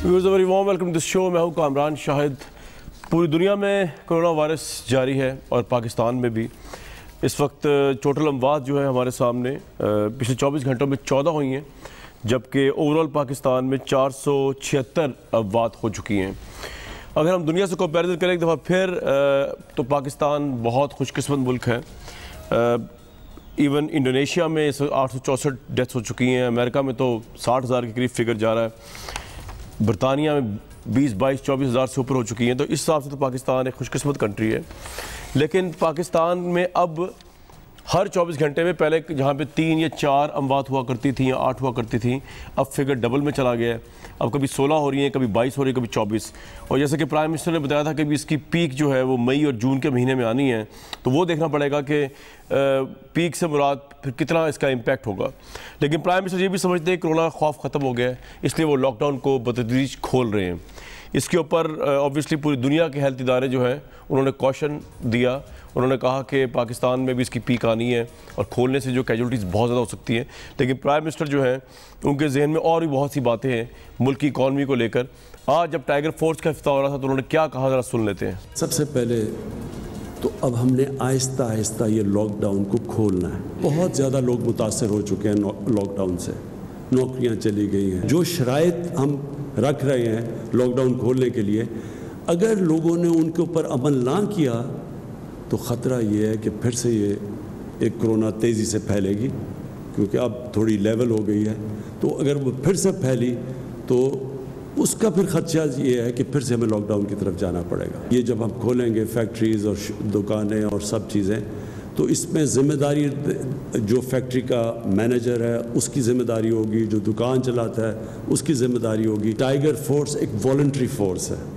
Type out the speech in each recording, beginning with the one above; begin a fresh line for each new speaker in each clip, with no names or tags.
Very warm welcome this show. मैं हूँ कामरान शाहिद। पूरी दुनिया में कोरोना वायरस जारी है और पाकिस्तान में भी। इस वक्त टोटल अमवात जो है हमारे सामने पिछले 24 घंटों में 14 हुई हैं, जबकि ओवरऑल पाकिस्तान में 476 अमवात हो चुकी हैं। अगर हम दुनिया से कंपैरिजन करें एक दफ़ा फिर तो पाकिस्तान बहुत खुशकिस्मत मुल्क है। इवन इंडोनेशिया में 864 डेथ्स हो चुकी हैं, अमेरिका में तो 60,000 के करीब फिगर जा रहा है, बरतानिया में 20-22-24 हज़ार से ऊपर हो चुकी हैं। तो इस हिसाब से तो पाकिस्तान एक खुशकिस्मत कंट्री है। लेकिन पाकिस्तान में अब हर 24 घंटे में पहले जहाँ पे 3 या 4 अमवात हुआ करती थी या 8 हुआ करती थी, अब फिगर डबल में चला गया है। अब कभी 16 हो रही हैं, कभी 22 हो रही है, कभी 24। और जैसे कि प्राइम मिनिस्टर ने बताया था कि इसकी पीक जो है वो मई और जून के महीने में आनी है, तो वो देखना पड़ेगा कि पीक से मुराद फिर कितना इसका इम्पैक्ट होगा। लेकिन प्राइम मिनिस्टर ये भी समझते हैं कोरोना खौफ ख़त्म हो गया है, इसलिए वो लॉकडाउन को बतदरीज खोल रहे हैं। इसके ऊपर ऑब्वियसली पूरी दुनिया के हेल्थ इदारे जो हैं उन्होंने कॉशन दिया। उन्होंने कहा कि पाकिस्तान में भी इसकी पीक आनी है और खोलने से जो कैजुअल्टीज़ बहुत ज़्यादा हो सकती हैं। लेकिन प्राइम मिनिस्टर जो हैं उनके जहन में और भी बहुत सी बातें हैं मुल्क की इकॉनमी को लेकर। आज जब टाइगर फोर्स का इफ्तिताह हो रहा था तो उन्होंने क्या कहा, ज़रा सुन लेते हैं।
सबसे पहले तो अब हमने आहिस्ता आहिस्ता ये लॉकडाउन को खोलना है। बहुत ज़्यादा लोग मुतासर हो चुके हैं लॉकडाउन से, नौकरियां चली गई हैं। जो शराइत हम रख रहे हैं लॉकडाउन खोलने के लिए, अगर लोगों ने उनके ऊपर अमल ना किया तो ख़तरा ये है कि फिर से ये एक कोरोना तेज़ी से फैलेगी, क्योंकि अब थोड़ी लेवल हो गई है। तो अगर वो फिर से फैली तो उसका फिर ख़दशा ये है कि फिर से हमें लॉकडाउन की तरफ जाना पड़ेगा। ये जब हम खोलेंगे फैक्ट्रीज़ और दुकानें और सब चीज़ें, तो इसमें ज़िम्मेदारी जो फैक्ट्री का मैनेजर है उसकी ज़िम्मेदारी होगी, जो दुकान चलाता है उसकी ज़िम्मेदारी होगी। टाइगर फोर्स एक वॉलंटरी फोर्स है।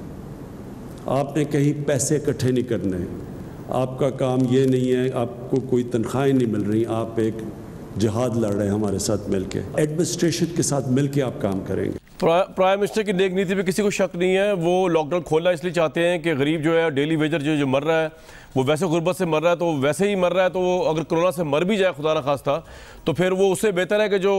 आपने कहीं पैसे इकट्ठे नहीं करने, आपका काम ये नहीं है, आपको कोई तनख्वाहें नहीं मिल रही, आप एक जिहाद लड़ रहे हैं हमारे साथ मिलके। एडमिनिस्ट्रेशन के साथ मिलके आप काम करेंगे।
प्राइम मिनिस्टर की नेक नीति पे किसी को शक नहीं है। वो लॉकडाउन खोलना इसलिए चाहते हैं कि गरीब जो है, डेली वेजर जो मर रहा है, वो वैसे गुर्बत से मर रहा है, तो वैसे ही मर रहा है, तो वो अगर कोरोना से मर भी जाए खुदा न खास्ता, तो फिर वो उससे बेहतर है कि जो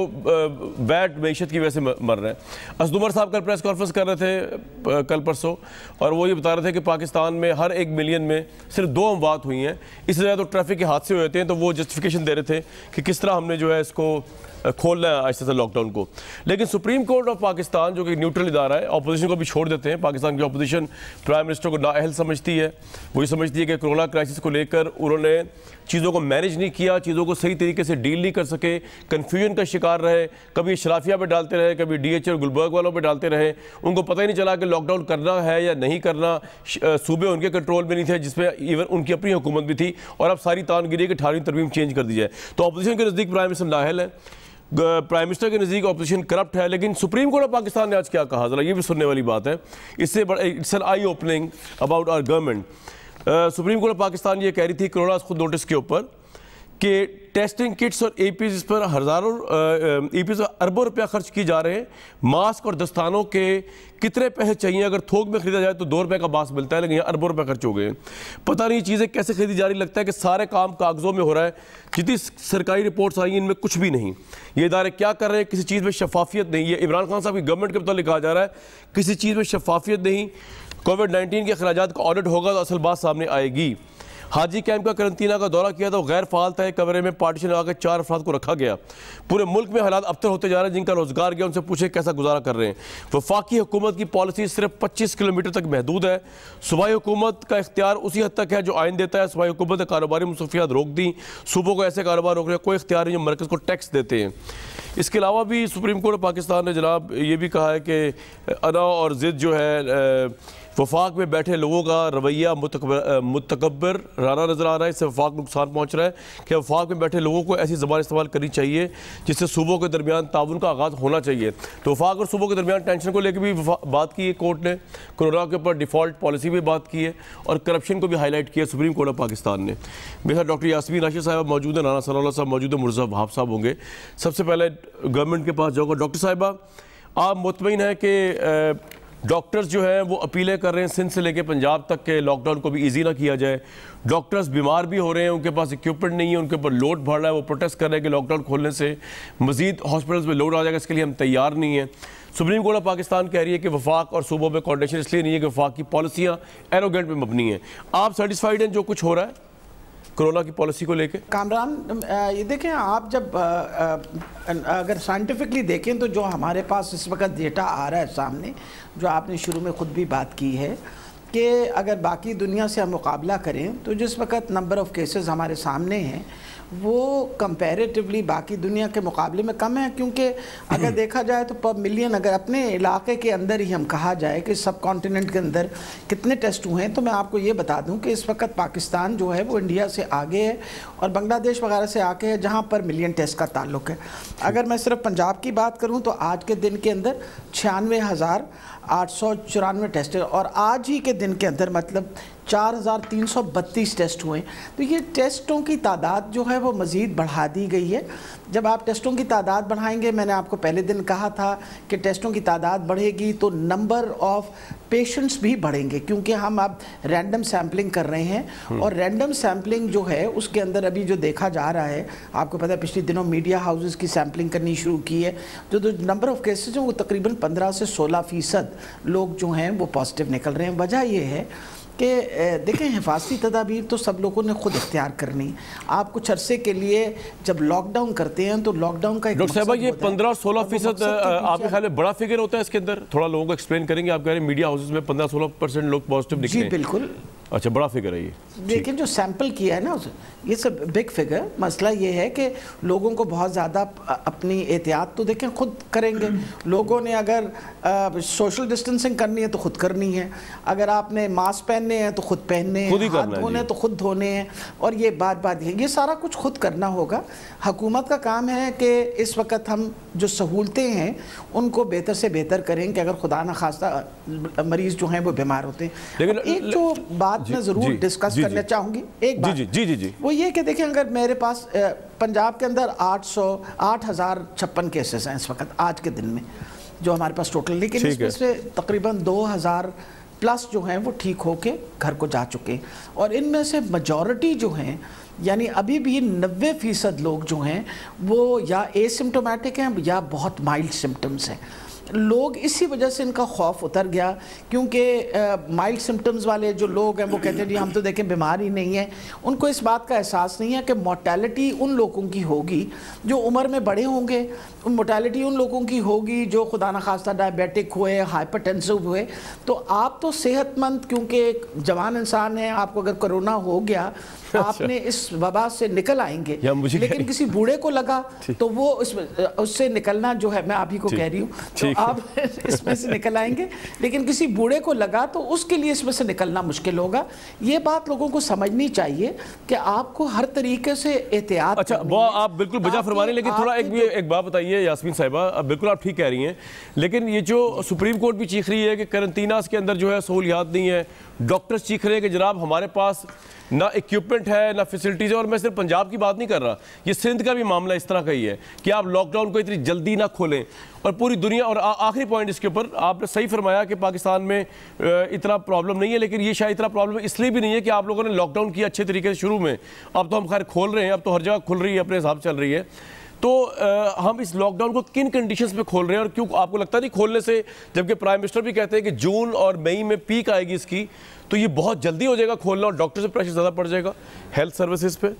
बैड मैशत की वजह से मर रहे हैं। असद उमर साहब कल प्रेस कॉन्फ्रेंस कर रहे थे कल परसों, और वो ये बता रहे थे कि पाकिस्तान में हर 1 मिलियन में सिर्फ 2 अमवात हुई हैं। इससे ज़्यादा तो ट्रैफिक के हादसे हुए हैं। तो वो जस्टिफिकेशन दे रहे थे कि किस तरह हमने जो है इसको खोलना है आहिस्ता से लॉकडाउन को। लेकिन सुप्रीम कोर्ट ऑफ पाकिस्तान जो कि न्यूट्रल इदारा है, अपोजिशन को भी छोड़ देते हैं। पाकिस्तान की अपोजिशन प्राइम मिनिस्टर को नाअहल समझती है। वो ये समझती है कि कोरोना क्राइसिस को लेकर उन्होंने चीज़ों को मैनेज नहीं किया, चीज़ों को सही तरीके से डील नहीं कर सके, कन्फ्यूजन का शिकार रहे। कभी शराफिया पे डालते रहे, कभी DH और गुलबर्ग वालों पे डालते रहे। उनको पता ही नहीं चला कि लॉकडाउन करना है या नहीं करना। सूबे उनके कंट्रोल में नहीं थे, जिसमें इवन उनकी अपनी हुकूमत भी थी। और अब सारी तानगिरी की 18वीं तरमीम चेंज कर दी जाए। तो अपोजिशन के नज़दीक प्राइम मिनिस्टर नाअहल है, प्राइम मिनिस्टर के नज़दीक अपोजिशन करप्ट है। लेकिन सुप्रीम कोर्ट ऑफ पाकिस्तान ने आज क्या कहा, ज़रा ये भी सुनने वाली बात है। इससे it's an eye opening about our government. Supreme court of Pakistan ये कह रही थी कोरोना खुद नोटिस के ऊपर कि टेस्टिंग किट्स और APs पर हज़ारों APs पर अरबों रुपया खर्च किए जा रहे हैं। मास्क और दस्तानों के कितने पैसे चाहिए? अगर थोक में खरीदा जाए तो 2 रुपये का मास्क मिलता है, लेकिन यहाँ अरबों रुपये खर्च हो गए हैं। पता नहीं चीज़ें कैसे खरीदी जा रही। लगता है कि सारे काम कागज़ों में हो रहा है। जितनी सरकारी रिपोर्ट्स आई हैं इनमें कुछ भी नहीं। ये इदारे क्या कर रहे हैं, किसी चीज़ में शफाफियत नहीं है। इमरान खान साहब की गवर्नमेंट के मतलब लिखा जा रहा है किसी चीज़ में शफाफियत नहीं। कोविड-19 के अखराजात का ऑडिट होगा तो असल बात सामने आएगी। हाजी कैंप का करंतना का दौरा किया तो गैर फाल था, एक कमरे में पार्टीशन लगाकर 4 अफराद को रखा गया। पूरे मुल्क में हालात अबतर होते जा रहे हैं। जिनका रोजगार गया उनसे पूछे कैसा गुजारा कर रहे हैं। वफाकी हुकूमत की पॉलिसी सिर्फ 25 किलोमीटर तक महदूद है। सूबाई हुकूमत का इख्तियार उसी हद तक है जो आइन देता है। सूबाई हुकूमत ने कारोबारी मुसफ़ियात रोक दी। सूबों को ऐसे कारोबार रोक रहे कोई इख्तियार नहीं जो मरकज़ को टैक्स देते हैं। इसके अलावा भी सुप्रीम कोर्ट ऑफ पाकिस्तान ने जनाब ये भी कहा है कि अना और ज़िद जो है वफाक में बैठे लोगों का रवैया मुतकब्बर राना नज़र आ रहा है। इससे वफाक नुकसान पहुँच रहा है कि वफाक में बैठे लोगों को ऐसी ज़बान इस्तेमाल करनी चाहिए जिससे सूबों के दरमियान ताउन का आगाज़ होना चाहिए। तो वफाक और सूबों के दरमियान टेंशन को लेकर भी बात की है कोर्ट ने। कोरोना के ऊपर डिफ़ॉल्ट पॉलिसी भी बात की है और करप्शन को भी हाईलाइट किया सुप्रीम कोर्ट ऑफ पाकिस्तान ने। मेरे साथ डॉक्टर यास्मीन राशिद साहब मौजूद है, राना सनाउल्लाह साहब मौजूद है, मुर्ज़ा वहाब साहब होंगे। सबसे पहले गवर्नमेंट के पास जाऊँगा। डॉक्टर साहिबा, आप मुतमईन हैं कि ڈاکٹرز جو ہیں وہ اپیلیں کر رہے ہیں سندھ سے لے کے پنجاب تک کے لاک ڈاؤن کو بھی ایزی نہ کیا جائے. ڈاکٹرز بیمار بھی ہو رہے ہیں, ان کے پاس ایکوپمنٹ نہیں ہے, ان کے اوپر لوڈ بڑھ رہا ہے, وہ پروٹیسٹ کر رہے ہیں کہ لاک ڈاؤن کھولنے سے مزید ہاسپٹلز میں لوڈ آ جائے گا, اس کے لیے ہم تیار نہیں ہیں. سپریم کورٹ آف پاکستان کہہ رہی ہے کہ وفاق اور صوبوں میں کوارڈینیشن اس لیے نہیں ہے کہ وفاق کی پالیسیاں ایروگنٹ پہ مبنی ہیں. آپ سیٹسفائیڈ ہیں جو کچھ ہو رہا ہے کرونا کی پالیسی کو لے کے؟
کامران یہ دیکھیں, آپ جب اگر سائنٹیفکلی دیکھیں تو جو ہمارے پاس اس وقت ڈیٹا آ رہا ہے سامنے, جو آپ نے شروع میں خود بھی بات کی ہے کہ اگر باقی دنیا سے ہم مقابلہ کریں تو جس وقت نمبر آف کیسز ہمارے سامنے ہیں وہ کمپیریٹیولی باقی دنیا کے مقابلے میں کم ہے, کیونکہ اگر دیکھا جائے تو پر ملین اگر اپنے علاقے کے اندر ہی ہم کہا جائے کہ سب کانٹیننٹ کے اندر کتنے ٹیسٹ ہوئے ہیں, تو میں آپ کو یہ بتا دوں کہ اس وقت پاکستان جو ہے وہ انڈیا سے آگے ہے اور بنگلہ دیش وغیرہ سے آگے ہے جہاں پر ملین ٹیسٹ کا تعلق ہے. اگر میں صرف پنجاب کی بات کروں تو آج کے دن کے اندر 96,894 ٹیسٹ, اور آج ہی کے دن کے اندر مطلب 4,332 ٹیسٹ ہوئے. تو یہ ٹیسٹوں کی تعداد جو ہے وہ مزید بڑھا دی گئی ہے. جب آپ ٹیسٹوں کی تعداد بڑھائیں گے, میں نے آپ کو پہلے دن کہا تھا کہ ٹیسٹوں کی تعداد بڑھے گی تو نمبر آف پیشنٹس بھی بڑھیں گے, کیونکہ ہم اب رینڈم سیمپلنگ کر رہے ہیں, اور رینڈم سیمپلنگ جو ہے اس کے اندر ابھی جو دیکھا جا رہا ہے, آپ کو پتہ ہے پچھلے دنوں میڈیا ہاؤسز کی سیمپلنگ کرنی شروع کی ہے, جو نمبر آف کیسز ہیں وہ تقریباً 15 سے 16% لوگ جو ہیں وہ پازیٹیو نکل رہے ہیں. وجہ یہ ہے کہ دیکھیں حفاظتی تدابیر تو سب لوگوں نے خود اختیار کرنی. آپ کچھ عرصے کے لیے جب لاک ڈاؤن کرتے ہیں تو لاک ڈاؤن کا ایک
ڈاکٹر صاحبہ یہ 15-16% آپ کے خیال میں بڑا فگر ہوتا ہے اس کے اندر؟ تھوڑا لوگوں کو ایکسپلین کریں گے. آپ کہہ رہے ہیں میڈیا ہاؤسز میں 15-16% لوگ پازیٹیو نکلے ہیں.
جی بالکل,
اچھا بڑا فگر ہے یہ.
لیکن جو سیمپل کیا ہے نا یہ سب بگ فگر. مسئلہ یہ ہے کہ لوگوں کو بہت زیادہ اپنی احتیاط تو دیکھیں خود کریں گے. لوگوں نے اگر سوشل ڈسٹنسنگ کرنی ہے تو خود کرنی ہے, اگر آپ نے ماسک پہننے ہیں تو خود پہننے ہیں, ہاتھ دھونے ہیں تو خود دھونے ہیں, اور یہ بات ہے یہ سارا کچھ خود کرنا ہوگا. حکومت کا کام ہے کہ اس وقت ہم جو سہولتیں ہیں ان کو بہتر سے بہتر کریں کہ اگر خدا نخواستہ مریض جو ہیں وہ بیمار ہوتے ہیں. لیکن ایک جو بات میں ضرور ڈسکس کرنا چاہوں گی, ایک بات وہ یہ کہ دیکھیں اگر میرے پاس پنجاب کے اندر 8,056 کیسز ہیں اس وقت آج کے دن میں جو ہمارے پاس ٹوٹل, لیکن اس میں سے تقریباً 2,000 پلس جو ہیں وہ ٹھیک ہو کے گھر کو جا چکے, اور ان میں سے میجورٹی جو ہیں یعنی ابھی بھی 90% لوگ جو ہیں وہ یا اے سمٹومیٹک ہیں یا بہت مائلڈ سمٹمز ہیں. لوگ اسی وجہ سے ان کا خوف اتر گیا, کیونکہ مائلڈ سمٹمز والے جو لوگ ہیں وہ کہتے ہیں جی ہم تو دیکھیں بیمار ہی نہیں ہیں. ان کو اس بات کا احساس نہیں ہے کہ مورٹیلٹی ان لوگوں کی ہوگی جو عمر میں بڑے ہوں گے, مورٹیلٹی ان لوگوں کی ہوگی جو خدا نخواستہ ڈائبیٹک ہوئے, ہائپر ٹینسو ہوئے. تو آپ تو صحت مند کیونکہ ایک جوان انسان ہیں, آپ کو اگر کرونا ہو گیا آپ نے اس وبا سے نکل آئیں گے, لیکن کسی بوڑھے کو لگا تو وہ اس سے نکلنا جو ہے, میں آپ ہی کو کہہ رہی ہوں, تو آپ اس میں سے نکل آئیں گے, لیکن کسی بوڑھے کو لگا تو اس کے لیے اس میں سے نکلنا مشکل ہوگا. یہ بات لوگوں کو سمجھنی چاہیے کہ آپ کو ہر طریقے سے احتیاط.
اچھا وہ آپ بالکل بجا فرما رہے ہیں, لیکن تھوڑا ایک بات بتائیے یاسمین صاحبہ, بالکل آپ ٹھیک کہہ رہی ہیں, لیکن یہ جو سپریم کورٹ بھی چیخ رہی ہے کہ کرنٹیناز کے اندر جو ہے سہولیات نہیں ہے, ڈاکٹرز چیخ رہے ہیں کہ جناب ہمارے پاس نہ ایکوپمنٹ ہے نہ فیسلٹیز ہے. اور میں صرف پنجاب کی بات نہیں کر رہا, یہ سندھ کا بھی معاملہ اس طرح کا ہی ہے کہ آپ لاک ڈاؤن کو اتنی جلدی نہ کھولیں, اور پوری دنیا. اور آخری پوائنٹ اس کے اوپر آپ نے صحیح فرمایا کہ پاکستان میں اتنا پرابلم نہیں ہے, لیکن یہ شاید اتنا پرابلم اس لیے بھی نہیں ہے کہ آپ لوگوں نے لاک ڈاؤن کیا اچھے طریقے سے شروع میں. اب تو ہم خیر کھول رہے ہیں, اب تو ہر جگہ کھل رہی ہے, اپنے حساب چل رہی ہے. تو ہم اس لاک ڈاؤن کو کن کنڈیشنز میں کھول رہے ہیں, اور کیوں آپ کو لگتا نہیں کھولنے سے, جبکہ پرائم منسٹر بھی کہتے ہیں کہ جون اور مئی میں پیک آئے گی اس کی, تو یہ بہت جلدی ہو جائے گا کھولنا اور ڈاکٹر سے پریشر زیادہ پڑ جائے گا ہیلتھ سروسز پہ؟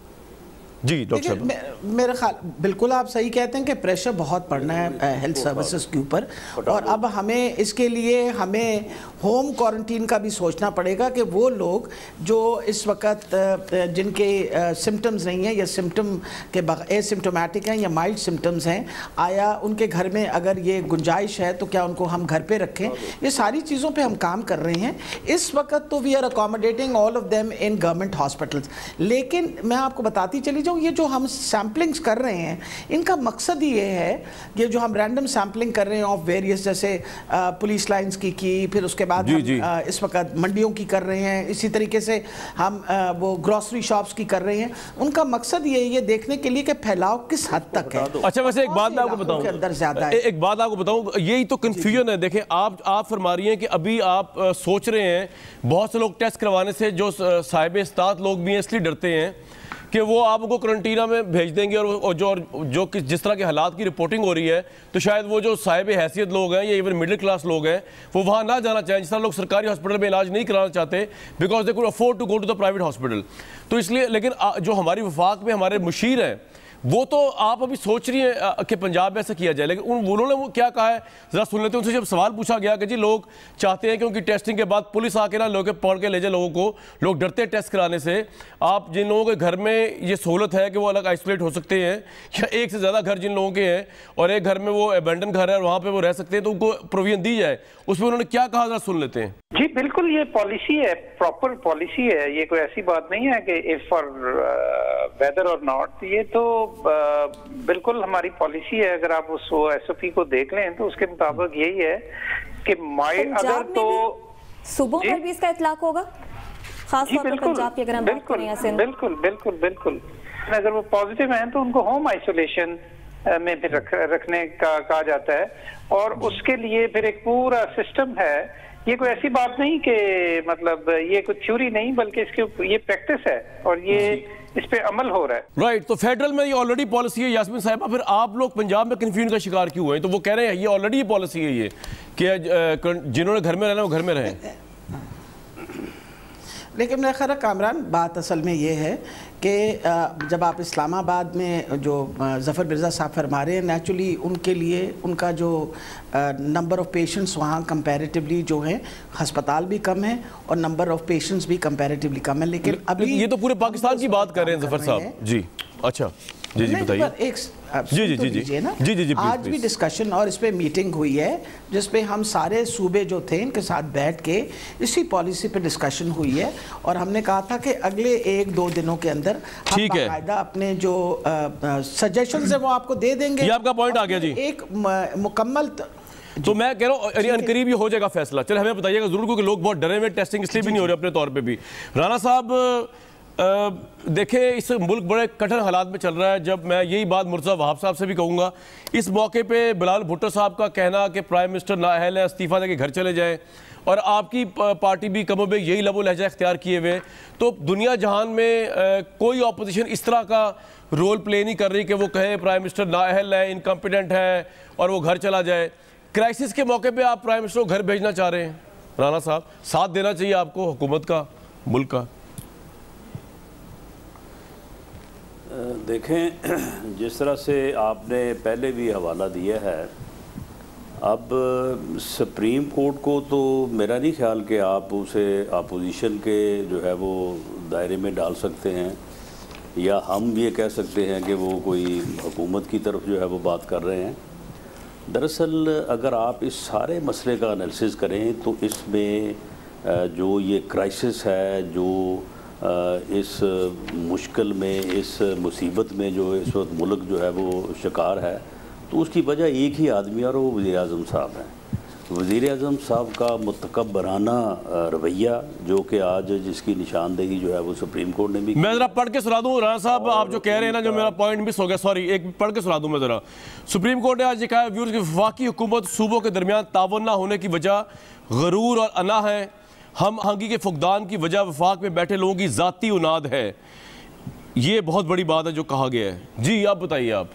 جی ڈاکٹر صاحب
میرے خیال بالکل آپ صحیح کہتے ہیں کہ پریشر بہت پڑنا ہے ہیلتھ سروسز کے اوپر, اور اب ہمیں اس کے لیے ہمیں ہوم کوارنٹین کا بھی سوچنا پڑے گا کہ وہ لوگ جو اس وقت جن کے سمٹمز نہیں ہیں یا سمٹم کے اے سمٹومیٹک ہیں یا مائلڈ سمٹمز ہیں, آیا ان کے گھر میں اگر یہ گنجائش ہے تو کیا ان کو ہم گھر پہ رکھیں. یہ ساری چیزوں پہ ہم کام کر رہے ہیں اس وقت. تو we are accommodating all of them in government hospitals. لیکن میں آپ کو بتاتی چلی جاؤں मरीज़ों ये जो हम सैम्पलिंग्स कर रहे हैं इनका मकसद ये है, ये जो हम रैंडम सैम्पलिंग कर रहे हैं ऑफ वेरियस, जैसे पुलिस लाइंस की फिर उसके बाद हम इस वक्त मंडियों की कर रहे हैं, इसी तरीके से हम वो ग्रोसरी शॉप्स की कर रहे हैं, उनका मकसद ये देखने के लिए कि फैलाव किस हद तक है।
अच्छा, वैसे एक बात मैं आपको बताऊं,
अंदर ज्यादा है,
एक बात आपको बताऊं, यही तो कंफ्यूजन है। देखें, आप फरमा रही हैं कि अभी आप सोच रहे हैं, बहुत से लोग टेस्ट करवाने से जो साहिब इस्तात लोग भी हैं इसलिए डरते हैं कि वो आपको क्वारंटीना में भेज देंगे, और जो जिस तरह के हालात की रिपोर्टिंग हो रही है तो शायद वो जो साहिब हैसियत लोग हैं या इवन मिडिल क्लास लोग हैं वो वहाँ ना जाना चाहें, जिस तरह लोग सरकारी हॉस्पिटल में इलाज नहीं कराना चाहते because they could afford to go to the private hospital. तो इसलिए, लेकिन जो हमारी वफाक में हमारे मुशीर हैं वो तो आप अभी सोच रही हैं कि पंजाब में ऐसा किया जाए, लेकिन उन्होंने वो क्या कहा है ज़रा सुन लेते हैं। उनसे जब सवाल पूछा गया कि जी लोग चाहते हैं कि उनकी टेस्टिंग के बाद पुलिस आके ना लोग पकड़ के ले जाए लोगों को, लोग डरते हैं टेस्ट कराने से, आप जिन लोगों के घर में ये सहूलत है कि वो अलग आइसोलेट हो सकते हैं या एक से ज़्यादा घर जिन लोगों के हैं और एक घर में वो अबेंडन घर है और वहाँ पर वो रह सकते हैं, तो उनको प्रोविजन दी जाए, उसमें उन्होंने क्या कहा ज़रा सुन लेते हैं।
जी बिल्कुल, ये पॉलिसी है, प्रॉपर पॉलिसी है, ये कोई ऐसी बात नहीं है कि इफ फॉर वेदर और नॉट, ये तो बिल्कुल हमारी पॉलिसी है। अगर आप उस SOP को देख लें तो उसके मुताबिक यही है कि अगर तो
सूबों पर भी इसका इतलाक होगा, खास तौर पर पंजाब की अगर हम बात करें या सिंध।
बिल्कुल बिल्कुल बिल्कुल, अगर वो पॉजिटिव हैं तो उनको होम आइसोलेशन में फिर रखने का कहा जाता है, और उसके लिए फिर एक पूरा सिस्टम है। ये कोई ऐसी बात नहीं कि मतलब ये कोई थ्योरी नहीं, बल्कि इसके ये प्रैक्टिस है और ये इस पे अमल हो रहा है।
राइट, तो फेडरल में ये ऑलरेडी पॉलिसी है यास्मीन साहिबा, फिर आप लोग पंजाब में कन्फ्यूजन का शिकार क्यों हुए? तो वो कह रहे हैं ये ऑलरेडी पॉलिसी है, ये कि जिन्होंने घर में रहना वो घर में रहें।
लेकिन मेरा ख्याल है कामरान, बात असल में ये है कि जब आप इस्लामाबाद में जो ज़फ़र मिर्ज़ा साहब फरमा रहे हैं, नेचुरली उनके लिए उनका जो नंबर ऑफ़ पेशेंट्स वहाँ कंपैरेटिवली जो हैं, हस्पताल भी कम है और नंबर ऑफ़ पेशेंट्स भी कंपैरेटिवली कम है। लेकिन अभी
ये तो पूरे पाकिस्तान की बात कर रहे हैं ज़फ़र साहब जी। अच्छा जी बताइए।
एक जी आज भी डिस्कशन और इस पे मीटिंग हुई है जिसपे हम सारे सूबे जो थे इनके साथ बैठ के इसी पॉलिसी पे डिस्कशन हुई है, और हमने कहा था कि अगले 1-2 दिनों के अंदर हम बाकायदा अपने जो सजेशंस है वो आपको दे देंगे।
ये आपका पॉइंट आ गया जी।
एक मुकम्मल
तो मैं कह रहा हूँ अनकरीब ये हो जाएगा फैसला। चलो हमें बताइएगा जरूर, क्योंकि लोग बहुत डरे हुए, टेस्टिंग इसलिए भी नहीं हो रही अपने तौर पे भी। राणा साहब देखें, इस मुल्क बड़े कठिन हालात में चल रहा है। जब मैं यही बात मुर्तज़ा वहाब साहब से भी कहूँगा, इस मौके पे बिलाल भुट्टो साहब का कहना कि प्राइम मिनिस्टर नाअहल है, इस्तीफ़ा देके घर चले जाएं, और आपकी पार्टी भी कमोबेश यही लबो लहजा इख्तियार किए हुए, तो दुनिया जहान में कोई अपोजिशन इस तरह का रोल प्ले नहीं कर रही कि वो कहे प्राइम मिनिस्टर नाअहल है, इनकम्पिटेंट है और वो घर चला जाए। क्राइसिस के मौके पर आप प्राइम मिनिस्टर को घर भेजना चाह रहे हैं। राणा साहब, साथ देना चाहिए आपको हुकूमत का, मुल्क का।
देखें, जिस तरह से आपने पहले भी हवाला दिया है, अब सुप्रीम कोर्ट को तो मेरा नहीं ख्याल कि आप उसे अपोजिशन के जो है वो दायरे में डाल सकते हैं, या हम ये कह सकते हैं कि वो कोई हुकूमत की तरफ जो है वो बात कर रहे हैं। दरअसल अगर आप इस सारे मसले का एनालिसिस करें तो इसमें जो ये क्राइसिस है, जो इस मुश्किल में, इस मुसीबत में जो इस वक्त मुल्क जो है वो शिकार है, तो उसकी वजह एक ही आदमी और वो वज़ीर-ए-आज़म साहब हैं। वज़ीर-ए-आज़म साहब का मुतकब्बराना रवैया, जो कि आज जिसकी निशानदेही जो है वो सुप्रीम कोर्ट ने भी।
मैं ज़रा पढ़ के सुना दूँ राणा साहब, आप जो कह रहे हैं ना, जो मेरा पॉइंट मिस हो गया, सॉरी, एक पढ़ के सुना दूँ मैं ज़रा। सुप्रीम कोर्ट ने आज ये कहा व्यूअर्स की वफाकी हुकूमत सूबों के दरमियान तावन ना होने की वजह गरूर और अना है। हम आहंगी के फुकदान की वजह वफाक में बैठे लोगों की ज़ाती उनाद है। ये बहुत बड़ी बात है जो कहा गया है। जी आप बताइए। आप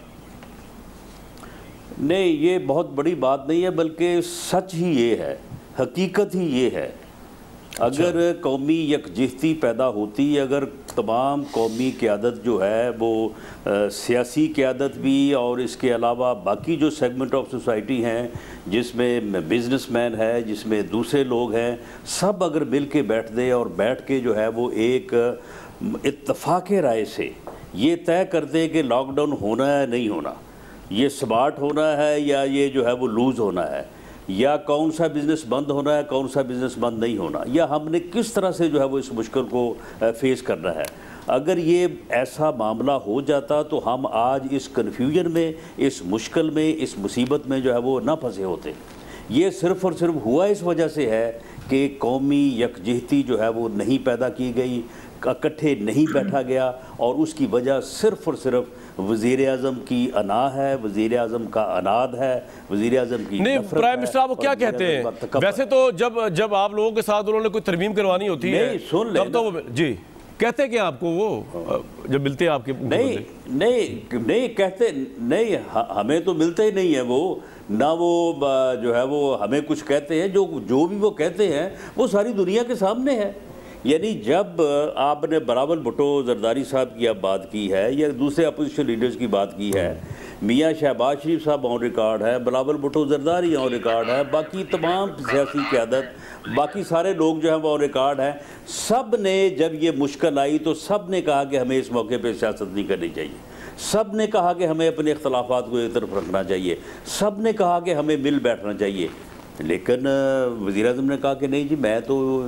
नहीं, ये बहुत बड़ी बात नहीं है, बल्कि सच ही ये है, हकीकत ही ये है। अगर कौमी यकजहती पैदा होती, अगर तमाम कौमी क़यादत जो है वो सियासी क़यादत भी और इसके अलावा बाकी जो सेगमेंट ऑफ सोसाइटी हैं, जिसमें बिजनेसमैन है, जिसमें दूसरे लोग हैं, सब अगर मिल के बैठ दे और बैठ के जो है वो एक इत्तफाक़ राय से ये तय कर दे कि लॉकडाउन होना है नहीं होना, ये स्मार्ट होना है या ये जो है वो लूज़ होना है, या कौन सा बिज़नेस बंद होना है, कौन सा बिज़नेस बंद नहीं होना, या हमने किस तरह से जो है वो इस मुश्किल को फेस करना है। اگر یہ ایسا معاملہ ہو جاتا تو ہم آج اس کنفیوژن میں، اس مشکل میں، اس مصیبت میں جو ہے وہ نہ پھنسے ہوتے. یہ صرف اور صرف ہوا اس وجہ سے ہے کہ قومی یکجہتی جو ہے وہ نہیں پیدا کی گئی، اکٹھے نہیں بیٹھا گیا، اور اس کی وجہ صرف اور صرف وزیر اعظم کی انا ہے، وزیر اعظم کا اناد ہے، وزیر اعظم کی
نہیں.
نفرت
پرائم منسٹر آپ کو کیا کہتے ہیں ویسے تو جب آپ لوگوں کے ساتھ انہوں نے کوئی ترمیم کروانی ہوتی ہے تب تو جی کہتے کیا آپ کو وہ جب ملتے ہیں آپ کے؟
نہیں کہتے نہیں، ہمیں تو ملتے ہی نہیں ہیں وہ، نہ وہ جو ہے وہ ہمیں کچھ کہتے ہیں. جو بھی وہ کہتے ہیں وہ ساری دنیا کے سامنے ہے. یعنی جب آپ نے بلاول بھٹو زرداری صاحب کی اب بات کی ہے یا دوسرے اپوزیشن لیڈرز کی بات کی ہے، میاں شہباز شریف صاحب آن ریکارڈ ہے، بلاول بھٹو زرداری آن ریکارڈ ہے، باقی تمام سیاسی قیادت، باقی سارے لوگ جو ہیں وہ آن ریکارڈ ہیں. سب نے جب یہ مشکل آئی تو سب نے کہا کہ ہمیں اس موقع پہ سیاست نہیں کرنی چاہیے. سب نے کہا کہ ہمیں اپنے اختلافات کو ایک طرف رکھنا چاہیے. سب نے کہا کہ ہمیں مل بیٹھنا چاہیے. لیکن وزیر اعظم نے کہا کہ نہیں جی میں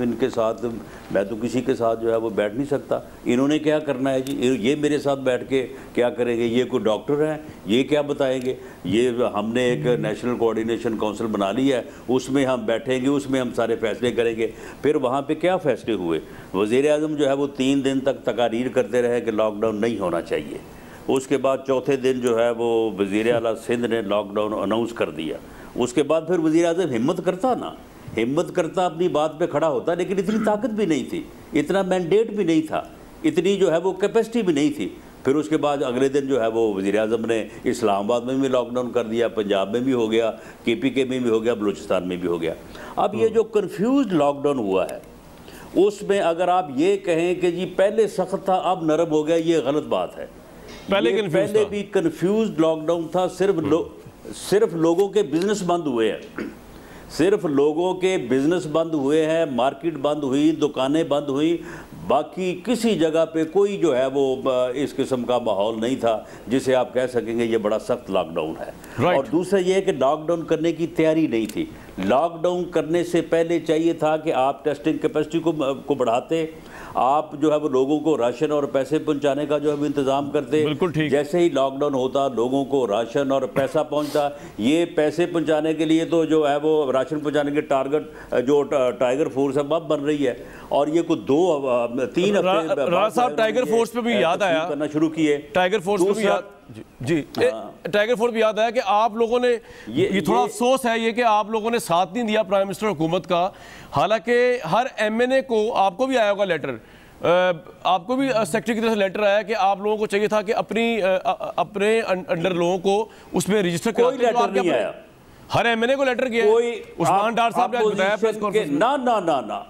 تو کسی کے ساتھ جو ہے وہ بیٹھ نہیں سکتا. انہوں نے کیا کرنا ہے جی؟ یہ میرے ساتھ بیٹھ کے کیا کریں گے؟ یہ کوئی ڈاکٹر ہیں؟ یہ کیا بتائیں گے؟ یہ ہم نے ایک نیشنل کوارڈینیشن کونسل بنا لی ہے، اس میں ہم بیٹھیں گے، اس میں ہم سارے فیصلے کریں گے. پھر وہاں پہ کیا فیصلے ہوئے؟ وزیر اعظم جو ہے وہ 3 دن تک تقاریر کرتے رہے کہ لاک ڈاؤن نہیں ہونا چاہیے. اس کے بعد چوتھے دن جو ہے وہ وزیر اعلیٰ سندھ نے لاک ڈاؤن اناؤنس کر دیا. اس کے بعد پھر وزیر اعظم ہمت کرتا اپنی بات پہ کھڑا ہوتا، لیکن اتنی طاقت بھی نہیں تھی، اتنا مینڈیٹ بھی نہیں تھا، اتنی جو ہے وہ کیپیسٹی بھی نہیں تھی. پھر اس کے بعد اگلے دن جو ہے وہ وزیر اعظم نے اسلام آباد میں بھی لاک ڈاؤن کر دیا، پنجاب میں بھی ہو گیا، KPK میں بھی ہو گیا، بلوچستان میں بھی ہو گیا. اب یہ جو کنفیوزڈ لاک ڈاؤن ہوا ہے اس میں اگر آپ یہ کہیں کہ جی پہلے سخت تھا اب نرم ہو گیا، یہ غلط بات ہے. پہلے بھی کنفیوزڈ لاک ڈاؤن تھا. صرف لوگوں کے بزنس بند ہوئے ہیں، صرف لوگوں کے بزنس بند ہوئے ہیں، مارکیٹ بند ہوئی، دکانیں بند ہوئی. باقی کسی جگہ پہ کوئی جو ہے وہ اس قسم کا ماحول نہیں تھا جسے آپ کہہ سکیں گے یہ بڑا سخت لاک ڈاؤن ہے. اور دوسرا یہ ہے کہ لاک ڈاؤن کرنے کی تیاری نہیں تھی. لاک ڈاؤن کرنے سے پہلے چاہیے تھا کہ آپ ٹیسٹنگ کیپیسٹی کو بڑھاتے، آپ جو ہے وہ لوگوں کو راشن اور پیسے پہنچانے کا جو ہے وہ انتظام کرتے. جیسے ہی لاک ڈاؤن ہوتا لوگوں کو راشن اور پیسہ پہنچتا. یہ پیسے پہنچانے کے لیے تو جو ہے وہ راشن پہنچانے کے ٹارگٹ جو ٹائیگر فورس ہے اب بن رہی ہے، اور یہ کوئی 2-3 ہفتے
رانا صاحب ٹائیگر فورس پہ بھی یاد آیا
کرنا شروع کیے.
ٹائیگر فورس پہ بھی جی ٹائیگر فورس بھی یاد آیا کہ آپ لوگوں نے یہ تھوڑا افسوس ہے یہ کہ آپ لوگوں نے ساتھ نہیں دیا پرائم منسٹر حکومت کا. حالانکہ ہر MNA کو، آپ کو بھی آیا ہوگا لیٹر، آپ کو بھی سیکٹری کی طرف سے لیٹر آیا کہ آپ لوگوں کو چاہیے تھا کہ اپنے انڈر لوگوں کو اس میں رجسٹر کرا.
کوئی لیٹر نہیں آیا.
ہر MNA کو لیٹر کیا. عثمان ڈار صاحب نے بتایا پریس کانفرنس میں.
نہ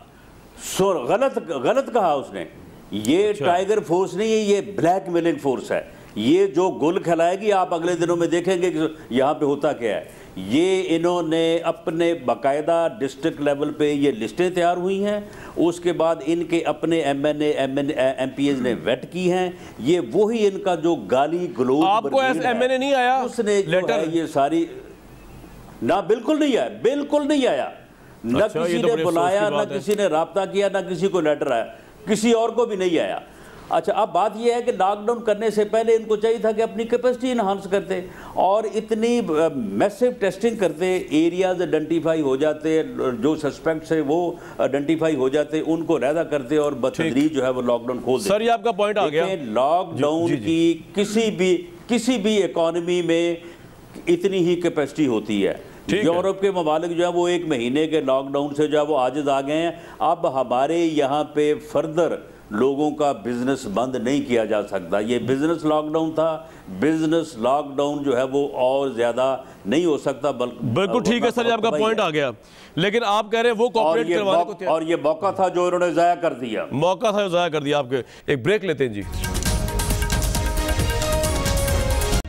غلط کہا اس نے. یہ ٹائیگر فورس نہیں ہے، یہ بلیک میلنگ فورس ہے. یہ جو گل کھلائے گی آپ اگلے دنوں میں دیکھیں گے کہ یہاں پہ ہوتا کیا ہے. یہ انہوں نے اپنے باقاعدہ ڈسٹرکٹ لیول پہ یہ لسٹیں تیار ہوئی ہیں. اس کے بعد ان کے اپنے MNA MPs نے ویٹ کی ہیں. یہ وہی ان کا جو گالی گلوچ
آپ کو MNA نہیں آیا
اس نے لیٹر یہ ساری نہ بالکل نہیں آیا. نہ کسی نے بلایا، نہ کسی نے رابطہ کیا، نہ کسی کو لیٹر آیا، کسی اور کو بھی نہیں آیا. اچھا اب بات یہ ہے کہ لاک ڈاؤن کرنے سے پہلے ان کو چاہیے تھا کہ اپنی کیپیسٹی انہانس کرتے اور اتنی میسو ٹیسٹنگ کرتے. ایریاز آئیڈینٹیفائی ہو جاتے، جو سسپیکٹس ہیں وہ آئیڈینٹیفائی ہو جاتے، ان کو علیحدہ کرتے اور بتدریج جو ہے وہ لاک ڈاؤن کھول دیتے.
سر یہ آپ کا پوائنٹ آ گیا.
لاک ڈاؤن کی کسی بھی اکانومی میں اتنی ہی کیپیسٹی ہوتی ہے. یورپ کے ممالک جو ہے وہ 1 مہینے کے لاک ڈاؤن سے جو ہے وہ عاجز آ گئے ہیں. اب ہمارے یہاں پہ فردر لوگوں کا بزنس بند نہیں کیا جا سکتا. یہ بزنس لاک ڈاؤن تھا. بزنس لاک ڈاؤن جو ہے وہ اور زیادہ نہیں ہو سکتا.
بالکل ٹھیک ہے سر، یہ آپ کا پوائنٹ آ گیا. لیکن آپ کہہ رہے ہیں وہ کوپریٹ کروانے کو،
اور یہ موقع تھا جو انہوں نے ضائع کر دیا.
آپ کے. ایک بریک لیتے ہیں جی.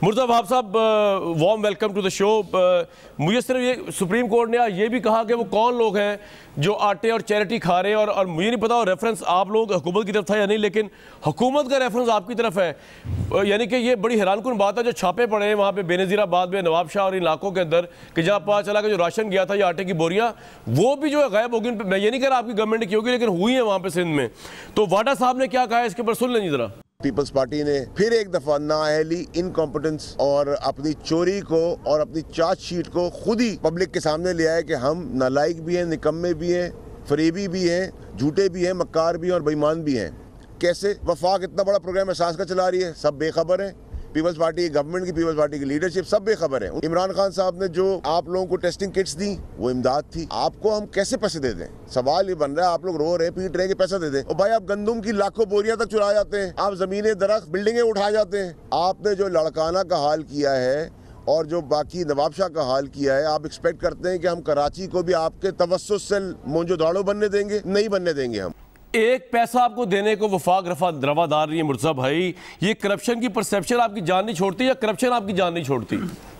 مرزا وہاب صاحب warm welcome to the show. مجھے صرف یہ سپریم کورٹ نے یہ بھی کہا کہ وہ کون لوگ ہیں جو آٹے اور چیریٹی کھا رہے ہیں, اور مجھے نہیں پتا ریفرنس آپ لوگ حکومت کی طرف تھا یا نہیں, لیکن حکومت کا ریفرنس آپ کی طرف ہے. یعنی کہ یہ بڑی حیران کن بات ہے جو چھاپے پڑے ہیں وہاں پہ بے نظیر آباد میں, نواب شاہ اور علاقوں کے اندر, کہ جہاں پتہ چلا کہ جو راشن گیا تھا یا آٹے کی بوریاں وہ بھی جو ہے غائب ہو گئی. میں یہ نہیں کہہ رہا آپ کی گورنمنٹ نے کی ہوگی, لیکن ہوئی ہیں وہاں پہ سندھ میں. تو واڈا صاحب نے کیا کہا ہے اس کے اوپر سن لیں ذرا.
پیپلز پارٹی نے پھر ایک دفعہ نااہلی, انکمپٹنس اور اپنی چوری کو اور اپنی چارج شیٹ کو خود ہی پبلک کے سامنے لے آئے کہ ہم نالائق بھی ہیں, نکمے بھی ہیں, فریبی بھی ہیں, جھوٹے بھی ہیں, مکار بھی ہیں اور بےایمان بھی ہیں. کیسے وفاق اتنا بڑا پروگرام احساس کا چلا رہی ہے, سب بے خبر ہیں. پیپلز پارٹی کی گورنمنٹ کی, پیپلز پارٹی کی لیڈرشپ سب بے خبر ہیں. عمران خان صاحب نے جو آپ لوگوں کو ٹیسٹنگ کٹس دی وہ امداد تھی. آپ کو ہم کیسے پیسے دے دیں؟ سوال یہ بن رہا ہے, آپ لوگ رو رہے ہیں, پیٹ رہے ہیں کہ پیسہ دے دیں. اور بھائی آپ گندم کی لاکھوں بوریاں تک چرا جاتے ہیں, آپ زمینیں, درخت, بلڈنگیں اٹھا جاتے ہیں. آپ نے جو لڑکانہ کا حال کیا ہے اور جو باقی نواب شاہ کا حال کیا ہے, آپ ایکسپیکٹ کرتے ہیں کہ ہم کراچی کو بھی آپ کے توسط سے مونجو داڑو بننے دیں گے؟ نہیں بننے دیں گے ہم.
ایک پیسہ آپ کو دینے کو وفاق روادار رہی ہے. مرزا بھائی, یہ کرپشن کی پرسیپشن آپ کی جان نہیں چھوڑتی یا کرپشن آپ کی جان نہیں چھوڑتی؟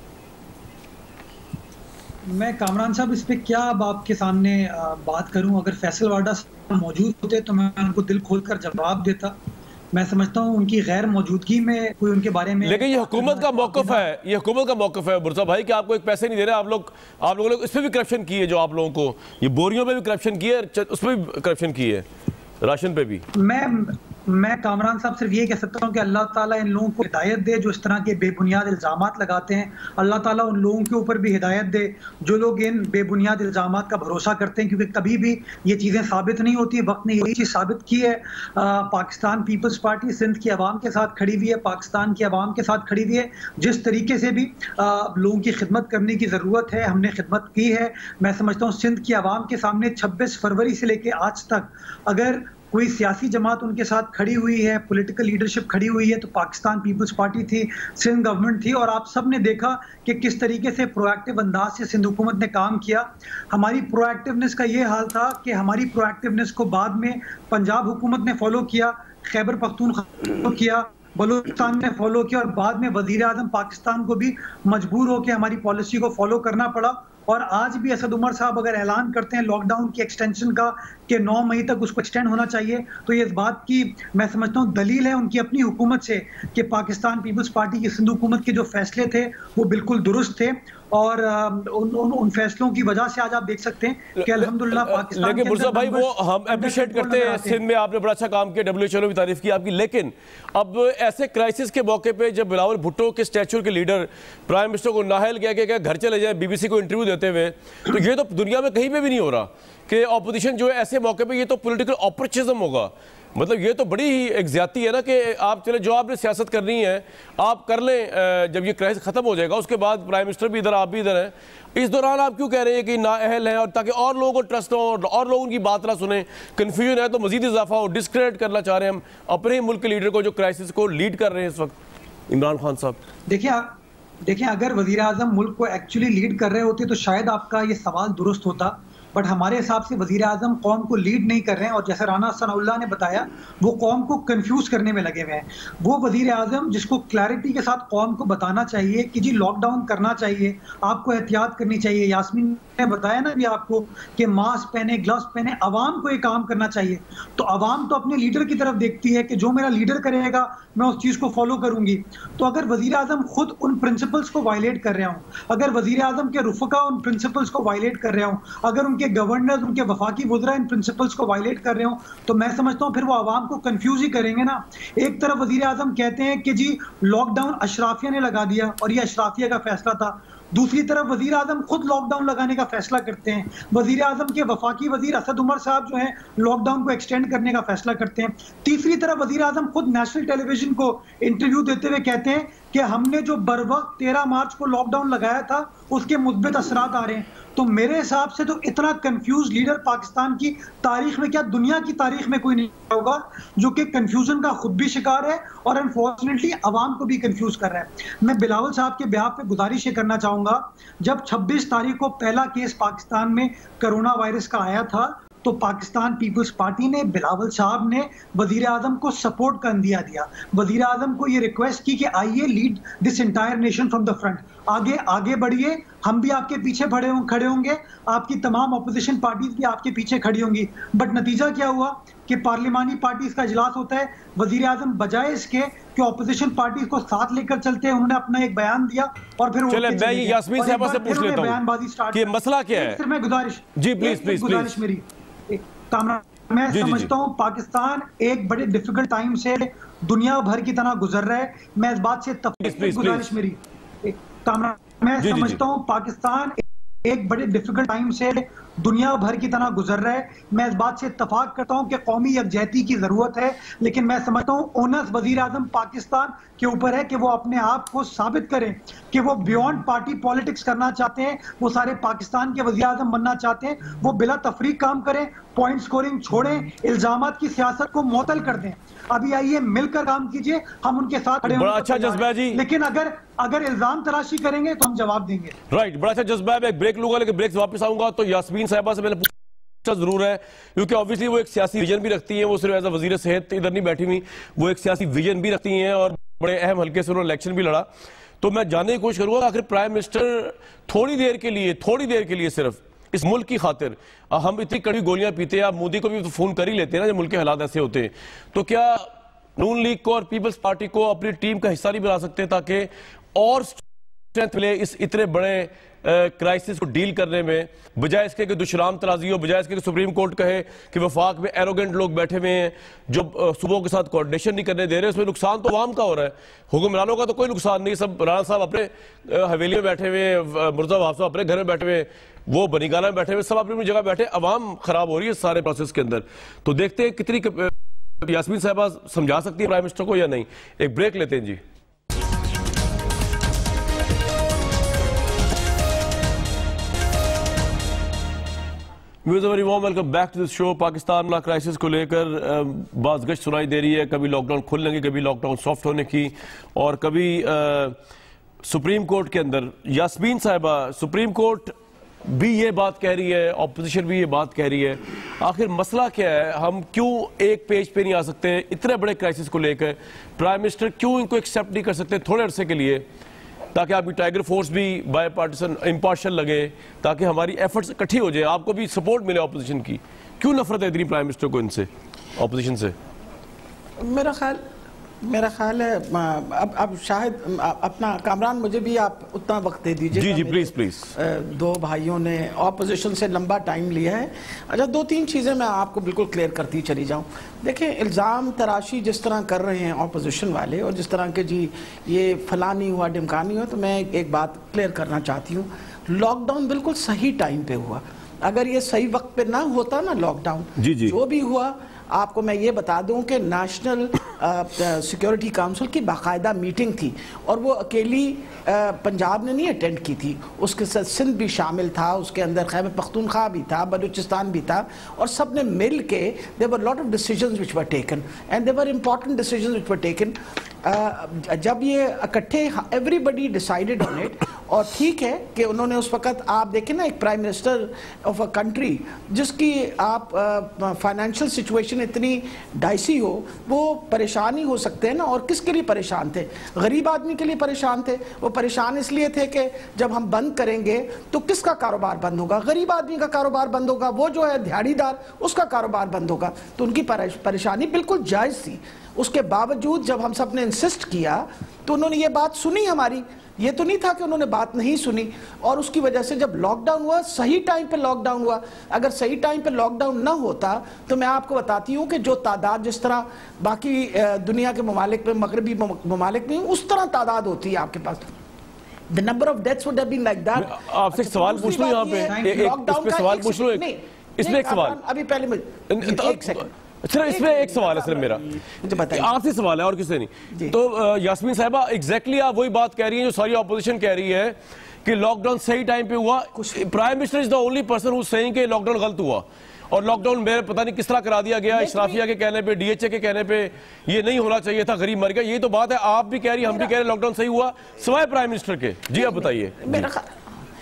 میں کامران صاحب اس پہ کیا اب آپ کے سامنے بات کروں. اگر فیصل واڈا موجود ہوتے تو میں ان کو دل کھول کر جواب دیتا. میں سمجھتا ہوں ان کی غیر موجودگی میں کوئی ان کے بارے میں, لیکن
یہ حکومت کا موقف ہے, یہ حکومت کا موقف ہے مرزا بھائی کہ آپ کو ایک پیسے نہیں دے رہے. آپ لوگوں نے اس پہ بھی کرپشن کی ہے, جو آپ لوگوں کو یہ بوریوں پہ بھی کرپشن کی ہے, اس پہ بھی کرپشن کی ہے, راشن پہ بھی.
میں کامران صاحب صرف یہ کہہ سکتا ہوں کہ اللہ تعالیٰ ان لوگوں کو ہدایت دے جو اس طرح کے بے بنیاد الزامات لگاتے ہیں. اللہ تعالیٰ ان لوگوں کے اوپر بھی ہدایت دے جو لوگ ان بے بنیاد الزامات کا بھروسہ کرتے ہیں, کیونکہ کبھی بھی یہ چیزیں ثابت نہیں ہوتی. وقت نے یہی چیز ثابت کی ہے. پاکستان پیپلز پارٹی سندھ کی عوام کے ساتھ کھڑی ہوئی ہے, پاکستان کی عوام کے ساتھ کھڑی ہوئی ہے. جس طریقے سے بھی لوگوں کی خدمت کرنے کی ضرورت ہے ہم نے خدمت کی ہے. میں سمجھتا ہوں سندھ کی عوام کے سامنے 26 فروری سے لے کے آج تک اگر کوئی سیاسی جماعت ان کے ساتھ کھڑی ہوئی ہے, پولیٹیکل لیڈرشپ کھڑی ہوئی ہے, تو پاکستان پیپلز پارٹی تھی, سندھ گورنمنٹ تھی. اور آپ سب نے دیکھا کہ کس طریقے سے پرو ایکٹیو انداز سے سندھ حکومت نے کام کیا. ہماری پرو ایکٹیونیس کا یہ حال تھا کہ ہماری پرو ایکٹیونیس کو بعد میں پنجاب حکومت نے فالو کیا, خیبر پختونخوا کیا, بلوچستان نے فالو کیا, اور بعد میں وزیر اعظم پاکستان کو بھی مجبور ہو کے ہماری پالیسی کو فالو کرنا پڑا. اور آج بھی اسد عمر صاحب اگر اعلان کرتے ہیں لاک ڈاؤن کی ایکسٹینشن کا کہ 9 مئی تک اس کو ایکسٹینڈ ہونا چاہیے, تو یہ اس بات کی میں سمجھتا ہوں دلیل ہے ان کی اپنی حکومت سے کہ پاکستان پیپلز پارٹی کی سندھ حکومت کے جو فیصلے تھے وہ بالکل درست تھے. اور ان فیصلوں کی وجہ سے آج آپ دیکھ سکتے ہیں کہ الحمدللہ پاکستان.
لیکن مرزا بھائی وہ ہم اپریشیٹ کرتے ہیں, سندھ میں آپ نے بڑا اچھا کام کیا, WHO نے بھی تعریف کی آپ کی. لیکن اب ایسے کرائسس کے موقع پہ جب بلاول بھٹو کے اسٹیچر کے لیڈر پرائم منسٹر کو نااہل کہہ کے گھر چلے جائیں BBC کو انٹرویو دیتے ہوئے, تو یہ تو دنیا میں کہیں پہ بھی نہیں ہو رہا کہ اپوزیشن جو ہے ایسے موقع پہ, یہ تو پولیٹیکل اپورچنزم ہوگا. مطلب یہ تو بڑی ہی ایک زیادتی ہے نا کہ آپ چلے جو آپ نے سیاست کرنی ہے آپ کر لیں, جب یہ کرائسس ختم ہو جائے گا اس کے بعد پرائم منسٹر بھی ادھر, آپ بھی ادھر ہیں. اس دوران آپ کیوں کہہ رہے ہیں کہ نااہل ہیں, اور تاکہ اور لوگوں کو ٹرسٹ ہو اور لوگ ان کی بات نہ سنیں, کنفیوژن ہے تو مزید اضافہ ہو, ڈسکریڈٹ کرنا چاہ رہے ہیں ہم اپنے ہی ملک کے لیڈر کو جو کرائسس کو لیڈ کر رہے ہیں اس وقت عمران خان صاحب.
دیکھیں اگر وزیر اعظم ملک کو ایکچولی لیڈ کر رہے ہوتے تو شاید آپ کا یہ سوال درست ہوتا, بٹ ہمارے حساب سے وزیر اعظم قوم کو لیڈ نہیں کر رہے ہیں. اور جیسے رانا ثناء اللہ نے بتایا وہ قوم کو کنفیوز کرنے میں لگے ہوئے ہیں. وہ وزیر اعظم جس کو کلیئرٹی کے ساتھ قوم کو بتانا چاہیے کہ جی لاک ڈاؤن کرنا چاہیے, آپ کو احتیاط کرنی چاہیے. یاسمین نے بتایا نا بھی آپ کو کہ ماسک پہنے, گلوز پہنے, عوام کو یہ کام کرنا چاہیے. تو عوام تو اپنے لیڈر کی طرف دیکھتی ہے کہ جو میرا لیڈر کرے گا میں اس چیز کو فالو کروں گی. تو اگر وزیر اعظم خود ان پرنسپلز کو وائلیٹ کر رہا ہوں, اگر وزیر اعظم کے رفقا ان پرنسپلز کو وائلیٹ کر رہا ہوں, اگر ان کے گورنرز, ان کے وفاقی وزراء ان پرنسپلز کو وائلیٹ کر رہے ہوں, تو میں سمجھتا ہوں پھر وہ عوام کو کنفیوز ہی کریں گے نا. ایک طرف وزیر اعظم کہتے ہیں کہ جی لاک ڈاؤن اشرافیہ نے لگا دیا اور یہ اشرافیہ کا فیصلہ تھا, دوسری طرف وزیر اعظم خود لاک ڈاؤن لگانے کا فیصلہ کرتے ہیں. وزیر اعظم کے وفاقی وزیر اسد عمر صاحب جو ہیں لاک ڈاؤن کو ایکسٹینڈ کرنے کا فیصلہ کرتے ہیں. تیسری طرف وزیر اعظم خود نیشنل ٹیلی ویژن کو انٹرویو دیتے ہوئے کہتے ہیں کہ ہم نے جو بر وقت 13 مارچ کو لاک ڈاؤن لگایا تھا اس کے مثبت اثرات آ رہے ہیں. تو میرے حساب سے تو اتنا کنفیوز لیڈر پاکستان کی تاریخ میں, کیا دنیا کی تاریخ میں کوئی نہیں ہوگا جو کہ کنفیوژن کا خود بھی شکار ہے اور انفارچونیٹلی عوام کو بھی کنفیوز کر رہا ہے. میں بلاول صاحب کے بیہاف پہ گزارش یہ کرنا چاہوں گا, جب 26 تاریخ کو پہلا کیس پاکستان میں کرونا وائرس کا آیا تھا تو پاکستان پیپلز پارٹی نے بلاول صاحب نے وزیر اعظم کو سپورٹ کا عندیہ دیا، وزیر اعظم کو یہ ریکویسٹ کی کہ آئیے lead this entire nation from the front, آگے بڑھیے، ہم بھی آپ کے پیچھے کھڑے ہوں گے، آپ کی تمام اپوزیشن پارٹیز بھی آپ کے پیچھے کھڑی ہوں گی۔ بٹ نتیجہ کیا ہوا کہ پارلیمانی پارٹیز کا اجلاس ہوتا ہے، وزیر اعظم بجائے اس کے کہ اپوزیشن پارٹیز کو ساتھ لے کر چلتے ہیں، انہوں نے اپنا ایک بیان دیا اور پھر
چلیں میں یہ یاسمین صاحبہ سے پوچھ لیتا ہوں کہ مسئلہ کیا ہے؟
پھر میں گزارش
جی پلیز
میری میں سمجھتا ہوں پاکستان ایک بڑے ڈیفیکلٹ ٹائم سے دنیا بھر کی طرح گزر رہا ہے، میں اس بات سے گزارش میری میں سمجھتا ہوں پاکستان ایک بڑے ڈیفیکلٹ ٹائم سے دنیا بھر کی طرح گزر رہا ہے، میں اس بات سے اتفاق کرتا ہوں کہ قومی یکجہتی کی ضرورت ہے، لیکن میں سمجھتا ہوں اونس وزیر اعظم پاکستان کے اوپر ہے کہ وہ اپنے آپ کو ثابت کریں کہ وہ بیونڈ پارٹی پالیٹکس کرنا چاہتے ہیں، وہ سارے پاکستان کے وزیر اعظم بننا چاہتے ہیں، وہ بلا تفریق کام کریں، پوائنٹ سکورنگ چھوڑیں، الزامات کی سیاست کو معطل کر دیں۔ ابھی آئیے مل کر کام کیجئے، ہم ان کے ساتھ کھڑے
بڑا اچھا جذبہ ہے جی،
لیکن اگر الزام تراشی کریں گے تو ہم جواب دیں گے۔
رائٹ، بڑا اچھا جذبہ ہے، میں ایک بریک لوں گا لیکن بریک سے واپس آؤں گا تو یاسمین صاحبہ سے میں نے پوچھا ضرور ہے کیونکہ obviously وہ ایک سیاسی ویژن بھی رکھتی ہیں، وہ صرف ایز وزیر صحت ادھر نہیں بیٹھی ہوئی، وہ ایک سیاسی ویژن بھی رکھتی ہیں اور بڑے اہم حلقے سے انہوں نے الیکشن بھی لڑا۔ تو میں جاننے کی کوشش کروں گا آخر پرائم منسٹر تھوڑی دیر کے لیے صرف اس ملک کی خاطر، ہم اتنی کڑوی گولیاں پیتے ہیں، آپ مودی کو بھی فون کر ہی لیتے ہیں نا جب ملک کے حالات ایسے ہوتے ہیں، تو کیا نون لیگ کو اور پیپلز پارٹی کو اپنی ٹیم کا حصہ نہیں بنا سکتے تاکہ اور اسٹرینتھ ملے اس اتنے بڑے کرائسس کو ڈیل کرنے میں، بجائے اس کے کہ دشرام ترازی ہو، بجائے اس کے کہ سپریم کورٹ کہے کہ وفاق میں ایروگنٹ لوگ بیٹھے ہوئے ہیں جو صوبوں کے ساتھ کوارڈینیشن نہیں کرنے دے رہے، اس میں نقصان تو عوام کا ہو رہا ہے، حکمرانوں کا تو کوئی نقصان نہیں، سب رانا صاحب اپنے حویلی میں بیٹھے ہوئے ہیں، مرزا وہاب صاحب اپنے گھر میں بیٹھے ہوئے، وہ بنیگانہ میں بیٹھے ہوئے، سب اپنی جگہ بیٹھے، عوام خراب ہو رہی ہے سارے پروسیس کے اندر۔ تو دیکھتے ہیں کتنی یاسمین صاحبہ سمجھا سکتی ہے پرائم منسٹر کو یا نہیں۔ ایک بریک لیتے ہیں جی۔ Very warm welcome back to this show. Pakistan میں کرائسس کو لے کر بعض گشت سنائی دے رہی ہے، کبھی لاک ڈاؤن کھلنے کی، کبھی لاک ڈاؤن سافٹ ہونے کی، اور کبھی سپریم کورٹ کے اندر یاسمین صاحبہ سپریم کورٹ بھی یہ بات کہہ رہی ہے، اپوزیشن بھی یہ بات کہہ رہی ہے، آخر مسئلہ کیا ہے؟ ہم کیوں ایک پیج پہ نہیں آ سکتے اتنے بڑے کرائسس کو لے کر؟ پرائم منسٹر کیوں ان کو ایکسیپٹ نہیں کر سکتے تھوڑے عرصے کے لیے تاکہ آپ کی ٹائیگر فورس بھی بائی پارٹیسن امپارشل لگے، تاکہ ہماری ایفرٹس اکٹھی ہو جائے، آپ کو بھی سپورٹ ملے اپوزیشن کی؟ کیوں نفرت ہے اتنی پرائم منسٹر کو ان سے، اپوزیشن سے؟
میرا خیال ہے اب شاہد اپنا کامران مجھے بھی آپ اتنا وقت دے دیجئے۔
جی پلیز۔
دو بھائیوں نے اپوزیشن سے لمبا ٹائم لیا ہے۔ اچھا، دو تین چیزیں میں آپ کو بالکل کلیئر کرتی چلی جاؤں۔ دیکھیں، الزام تراشی جس طرح کر رہے ہیں اپوزیشن والے اور جس طرح کہ جی یہ فلاں نہیں ہوا ڈمکا نہیں ہوا، تو میں ایک بات کلیئر کرنا چاہتی ہوں، لاک ڈاؤن بالکل صحیح ٹائم پہ ہوا۔ اگر یہ صحیح وقت پہ نہ ہوتا نا لاک ڈاؤن، جو بھی ہوا، آپ کو میں یہ بتا دوں کہ نیشنل سیکیورٹی کاؤنسل کی باقاعدہ میٹنگ تھی اور وہ اکیلی پنجاب نے نہیں اٹینڈ کی تھی، اس کے ساتھ سندھ بھی شامل تھا، اس کے اندر خیبر پختونخوا بھی تھا، بلوچستان بھی تھا، اور سب نے مل کے there were a lot of decisions which were taken and there were important decisions which were taken۔ جب یہ اکٹھے everybody decided on it، اور ٹھیک ہے کہ انہوں نے اس وقت، آپ دیکھیں نا، ایک prime minister of a country جس کی آپ فائنینشیل سچویشن اتنی ڈائسی ہو، وہ پریشان ہی ہو سکتے ہیں نا۔ اور کس کے لیے پریشان تھے؟ غریب آدمی کے لیے پریشان تھے۔ وہ پریشان اس لیے تھے کہ جب ہم بند کریں گے تو کس کا کاروبار بند ہوگا؟ غریب آدمی کا کاروبار بند ہوگا، وہ جو ہے دیہڑی دار، اس کا کاروبار بند ہوگا۔ تو ان کی پریشانی بالکل جائز تھی۔ اس کے باوجود جب ہم سب نے انسسٹ کیا تو انہوں نے یہ بات سنی ہماری، یہ تو نہیں تھا کہ انہوں نے بات نہیں سنی، اور اس کی وجہ سے جب لاک ڈاؤن ہوا، صحیح ٹائم پہ لاک ڈاؤن ہوا۔ اگر صحیح ٹائم پہ لاک ڈاؤن نہ ہوتا تو میں آپ کو بتاتی ہوں کہ جو تعداد جس طرح باقی دنیا کے ممالک میں، مغربی ممالک میں، اس طرح تعداد ہوتی ہے آپ کے پاس۔ The number of deaths would have been like that۔
آپ سے ایک سوال پوچھ لوں یہاں پہ، اس پہ سوال پوچھ لوں، اس میں ایک سوال،
ابھی پہلے ایک سیکنڈ،
صرف اس میں ایک سوال ہے، صرف میرا آپ سے سوال ہے اور کسی نہیں۔ تو یاسمین صاحبہ ایگزیکٹلی آپ وہی بات کہہ رہی ہیں جو ساری اپوزیشن کہہ رہی ہے کہ لاک ڈاؤن صحیح ٹائم پہ ہوا۔ Prime minister is the only person who seeing کہ لاک ڈاؤن غلط ہوا، اور لاک ڈاؤن میرے پتہ نہیں کس طرح کرا دیا گیا، اشرافیہ کے کہنے پہ، ڈی ایچ اے کے کہنے پہ یہ نہیں ہونا چاہیے تھا، غریب مر گیا۔ یہ تو بات ہے، آپ بھی کہہ رہی ہیں، ہم بھی کہہ رہے ہیں لاک ڈاؤن صحیح ہوا سوائے پرائم منسٹر کے۔ جی آپ بتائیے۔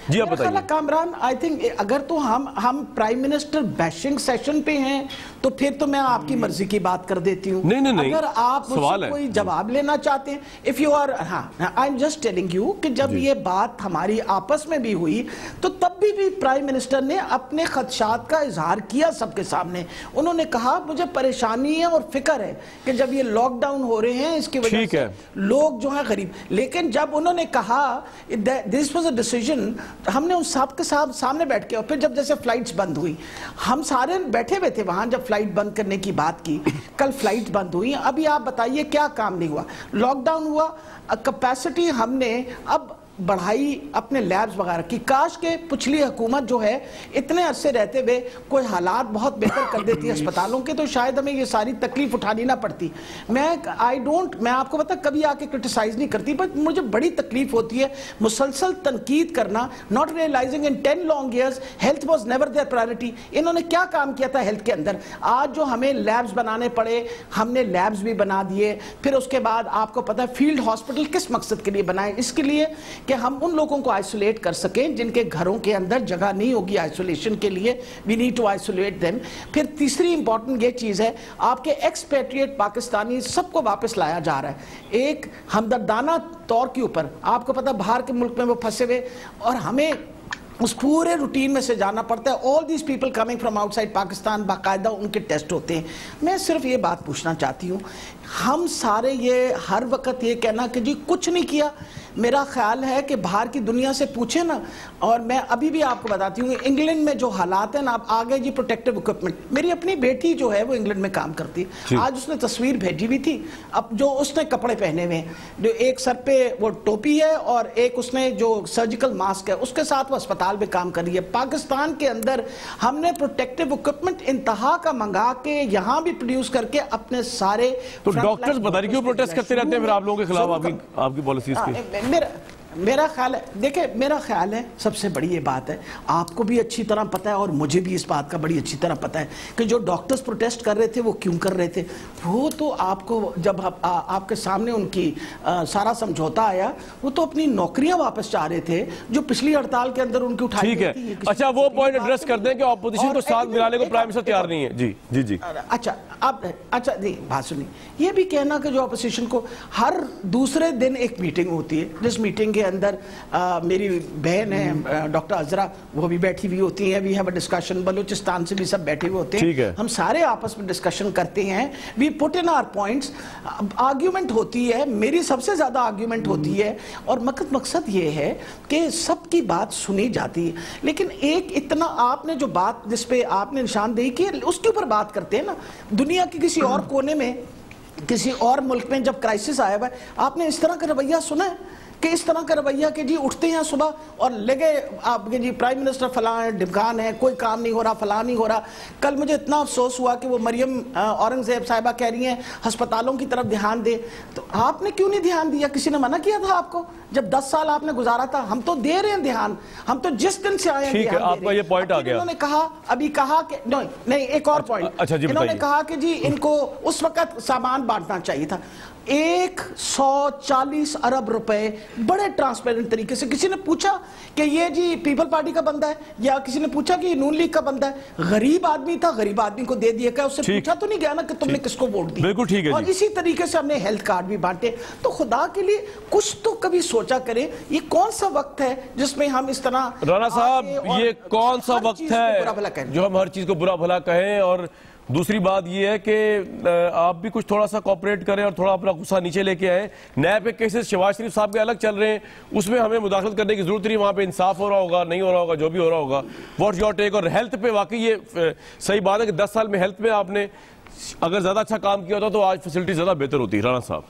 جی آپ بتائیے
کامران آئی تھنک اگر تو ہم پرائم منسٹر بیشنگ سیشن پہ ہیں تو پھر تو میں آپ کی مرضی کی بات کر دیتی ہوں.
نہیں
اگر آپ مجھ سے کوئی جواب لینا چاہتے ہیں if you are I'm just telling you کہ جب یہ بات ہماری آپس میں بھی ہوئی تو تب بھی پرائم منسٹر نے اپنے خدشات کا اظہار کیا سب کے سامنے. انہوں نے کہا مجھے پریشانی ہے اور فکر ہے کہ جب یہ لاک ڈاؤن ہو رہے ہیں اس کی وجہ سے لوگ جو ہیں غریب, لیکن جب انہوں نے کہا this was a decision, ہم نے ان سب کے سامنے بیٹھ کے, اور پھر جب جیسے فلائٹس بند ہوئی ہم سارے بیٹھے ہوئے تھے وہاں جب فلائٹ بند کرنے کی بات کی, کل فلائٹ بند ہوئی, ابھی آپ بتائیے کیا کام نہیں ہوا, لاک ڈاؤن ہوا, کیپیسٹی ہم نے اب بڑھائی اپنے لیبز وغیرہ کی. کاش کہ پچھلی حکومت جو ہے اتنے عرصے رہتے ہوئے کوئی حالات بہت بہتر کر دیتی اسپتالوں کے تو شاید ہمیں یہ ساری تکلیف اٹھانی نہ پڑتی. میں آپ کو پتا کبھی آ کے کرٹیسائز نہیں کرتی, بٹ مجھے بڑی تکلیف ہوتی ہے مسلسل تنقید کرنا, not realizing in 10 long years health was never their priority. انہوں نے کیا کام کیا تھا ہیلتھ کے اندر؟ آج جو ہمیں لیبز بنانے پڑے, ہم نے لیبز بھی بنا دیے, پھر اس کے بعد آپ کو پتا فیلڈ ہاسپٹل کس مقصد کے لیے بنائے؟ اس کے لیے کہ ہم ان لوگوں کو آئسولیٹ کر سکیں جن کے گھروں کے اندر جگہ نہیں ہوگی آئسولیشن کے لیے. we need to isolate them. پھر تیسری امپورٹنٹ یہ چیز ہے, آپ کے ایکسپیٹریٹ پاکستانی سب کو واپس لایا جا رہا ہے ایک ہمدردانہ طور کے اوپر. آپ کو پتا باہر کے ملک میں وہ پھنسے ہوئے اور ہمیں اس پورے روٹین میں سے جانا پڑتا ہے. all these people coming from outside Pakistan باقاعدہ ان کے ٹیسٹ ہوتے ہیں. میں صرف یہ بات پوچھنا چاہتی ہوں, ہم سارے یہ ہر وقت یہ کہنا کہ جی کچھ نہیں کیا, میرا خیال ہے کہ باہر کی دنیا سے پوچھیں نا. اور میں ابھی بھی آپ کو بتاتی ہوں انگلینڈ میں جو حالات ہیں نا, آپ آگے جی پروٹیکٹیو اکوپمنٹ, میری اپنی بیٹی جو ہے وہ انگلینڈ میں کام کرتی ہے, آج اس نے تصویر بھیجی ہوئی تھی, اب جو اس نے کپڑے پہنے ہوئے ہیں, جو ایک سر پہ وہ ٹوپی ہے اور ایک اس نے جو سرجیکل ماسک ہے اس کے ساتھ وہ اسپتال میں کام کر رہی ہے. پاکستان کے اندر ہم نے پروٹیکٹیو اکوپمنٹ انتہا کا منگا کے یہاں بھی پروڈیوس کر کے اپنے سارے
ڈاکٹرز بتا رہی کیوں پروٹیسٹ کرتے رہتے ہیں پھر آپ لوگوں کے خلاف آپ کی پالیسیز کی؟
میرا خیال ہے, دیکھیں میرا خیال ہے سب سے بڑی یہ بات ہے, آپ کو بھی اچھی طرح پتہ ہے اور مجھے بھی اس بات کا بڑی اچھی طرح پتہ ہے کہ جو ڈاکٹرز پروٹیسٹ کر رہے تھے وہ کیوں کر رہے تھے. وہ تو آپ کو جب آپ کے سامنے ان کی سارا سمجھوتا آیا, وہ تو اپنی نوکریاں واپس چاہ رہے تھے جو پچھلی ہڑتال کے اندر ان کی اٹھائی گئی تھی.
اچھا وہ پوائنٹ ایڈریس کر دیں کہ اپوزیشن کو ساتھ ملانے کو پرائم منسٹر تیار نہیں ہے. جی جی جی
اچھا نہیں بات سنی, یہ بھی کہنا کہ جو اپوزیشن کو ہر دوسرے دن ایک میٹنگ ہوتی ہے, جس میٹنگ کے اندر میری بہن ہے ڈاکٹر عزرا, وہ بھی بیٹھی ہوئی ہوتی ہیں, we have a discussion, Balochistan سے بھی سب بیٹھے ہوئے ہوتے ہیں, ہم سارے آپس میں ڈسکشن کرتے ہیں, we put in our points. Argument ہوتی ہے, میری سب سے زیادہ آرگیومنٹ ہوتی ہے, اور مقصد یہ ہے کہ سب کی بات سنی جاتی ہے. لیکن ایک اتنا آپ نے جو بات جس پہ آپ نے نشاندہی کی اس کے اوپر بات کرتے ہیں نا, دنیا کے کسی اور کونے میں کسی اور ملک میں جب کرائسس آیا ہوا ہے, آپ نے اس طرح کا رویہ سنا ہے کہ اس طرح کا رویہ کہ جی اٹھتے ہیں صبح اور لگے آپ کے جی پرائم منسٹر فلاں ہے, ڈمکان ہے, کوئی کام نہیں ہو رہا, فلاں نہیں ہو رہا. کل مجھے اتنا افسوس ہوا کہ وہ مریم اورنگزیب صاحبہ کہہ رہی ہیں ہسپتالوں کی طرف دھیان دے, تو آپ نے کیوں نہیں دھیان دیا؟ کسی نے منع کیا تھا آپ کو جب 10 سال آپ نے گزارا تھا؟ ہم تو دے رہے ہیں دھیان, ہم تو جس دن سے آئے ہیں
ٹھیک ہے, آپ کا یہ پوائنٹ آ گیا.
انہوں نے کہا ابھی کہا کہ نہیں ایک اور پوائنٹ, انہوں نے کہا کہ جی ان کو اس وقت سامان بانٹنا چاہیے تھا. 140 ارب روپے بڑے ٹرانسپیرنٹ طریقے سے. کسی نے پوچھا کہ یہ جی پیپل پارٹی کا بندہ ہے, یا کسی نے پوچھا کہ یہ نون لیگ کا بندہ ہے؟ غریب آدمی تھا, غریب آدمی کو دے دیا. کہ اس سے پوچھا تو نہیں گیا نا کہ تم نے کس کو ووٹ دی.
بالکل ٹھیک ہے.
اور اسی طریقے سے ہم نے ہیلتھ کارڈ بھی بانٹے. تو خدا کے لیے کچھ تو کبھی سوچا کریں, یہ کون سا وقت ہے جس میں ہم اس طرح.
رانا صاحب یہ کون سا وقت ہے جو ہم ہر چیز کو برا بھلا کہیں؟ اور دوسری بات یہ ہے کہ آپ بھی کچھ تھوڑا سا کوپریٹ کریں اور تھوڑا اپنا غصہ نیچے لے کے آئیں. نیب کے کیسز شہباز شریف صاحب کے الگ چل رہے ہیں, اس میں ہمیں مداخلت کرنے کی ضرورت نہیں, وہاں پہ انصاف ہو رہا ہوگا, نہیں ہو رہا ہوگا, جو بھی ہو رہا ہوگا. What's your take? اور ہیلتھ پہ واقعی یہ صحیح بات ہے کہ 10 سال میں ہیلتھ میں آپ نے اگر زیادہ اچھا کام کیا ہوتا تو آج فیسلٹی زیادہ بہتر ہوتی. رانا صاحب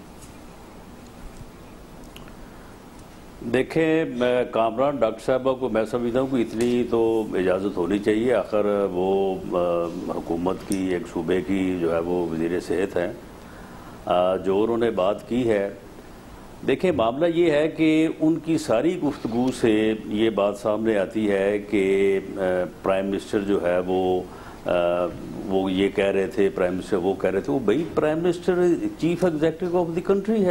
دیکھیں, میں کامران ڈاکٹر صاحبہ کو میں سمجھتا ہوں کہ اتنی تو اجازت ہونی چاہیے. آخر وہ حکومت کی ایک صوبے کی جو ہے وہ وزیر صحت ہیں, جو انہوں نے بات کی ہے. دیکھیں معاملہ یہ ہے کہ ان کی ساری گفتگو سے یہ بات سامنے آتی ہے کہ پرائم منسٹر جو ہے وہ یہ کہہ رہے تھے, پرائم منسٹر وہ کہہ رہے تھے. وہ بھائی prime minister chief executive of the country ہے,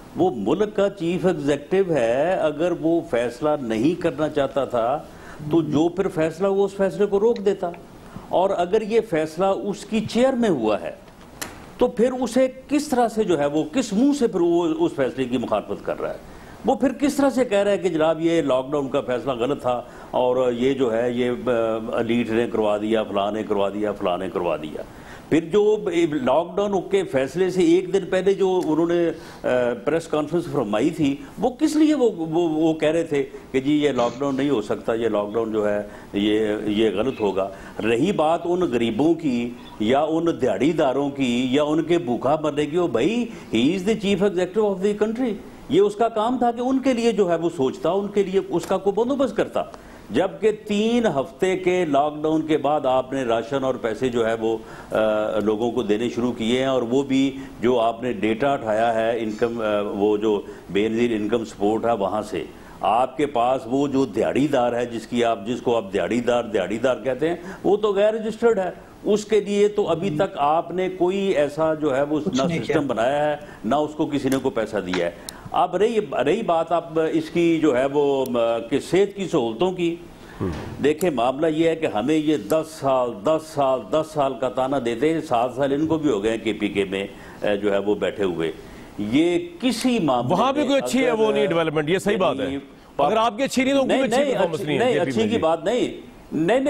وہ ملک کا چیف ایگزیکٹو ہے، اگر وہ فیصلہ نہیں کرنا چاہتا تھا تو جو پھر فیصلہ ہوا اس فیصلے کو روک دیتا، اور اگر یہ فیصلہ اس کی چیئر میں ہوا ہے تو پھر اسے کس طرح سے جو ہے وہ کس منہ سے پھر وہ اس فیصلے کی مخالفت کر رہا ہے؟ وہ پھر کس طرح سے کہہ رہا ہے کہ جناب یہ لاک ڈاؤن کا فیصلہ غلط تھا اور یہ جو ہے یہ ایلیٹ نے کروا دیا، فلاں نے کروا دیا، فلاں نے کروا دیا؟ پھر جو لاک ڈاؤن کے فیصلے سے ایک دن پہلے جو انہوں نے پریس کانفرنس فرمائی تھی، وہ کس لیے وہ کہہ رہے تھے کہ جی یہ لاک ڈاؤن نہیں ہو سکتا، یہ لاک ڈاؤن جو ہے یہ غلط ہوگا؟ رہی بات ان غریبوں کی یا ان دیہڑی داروں کی یا ان کے بھوکا مرنے کی، وہ بھائی he is the chief executive of the country, یہ اس کا کام تھا کہ ان کے لیے جو ہے وہ سوچتا، ان کے لیے اس کا کوئی بندوبست کرتا۔ جبکہ 3 ہفتے کے لاک ڈاؤن کے بعد آپ نے راشن اور پیسے جو ہے وہ لوگوں کو دینے شروع کیے ہیں، اور وہ بھی جو آپ نے ڈیٹا اٹھایا ہے انکم، وہ جو بے نظیر انکم سپورٹ ہے، وہاں سے آپ کے پاس وہ جو دیہڑی دار ہے جس کو آپ دیہڑی دار کہتے ہیں، وہ تو غیر رجسٹرڈ ہے، اس کے لیے تو ابھی تک آپ نے کوئی ایسا جو ہے وہ نہ سسٹم بنایا ہے نہ اس کو کسی نے کوئی پیسہ دیا ہے۔ اب رہی بات اب اس کی جو ہے وہ کہ صحت کی سہولتوں کی، دیکھیں معاملہ یہ ہے کہ ہمیں یہ 10 سال کا تانا دیتے ہیں، 7 سال ان کو بھی ہو گئے ہیں KPK میں جو ہے وہ بیٹھے ہوئے، یہ کسی معاملے
وہاں بھی کوئی اچھی ہے وہ نہیں ڈیولپمنٹ، یہ صحیح بات ہے، اگر آپ کی اچھی نہیں تو کوئی اچھی پرفارمنس نہیں ہے۔
نہیں اچھی کی بات نہیں،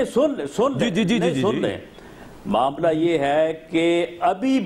سن لیں، معاملہ یہ ہے کہ ابھی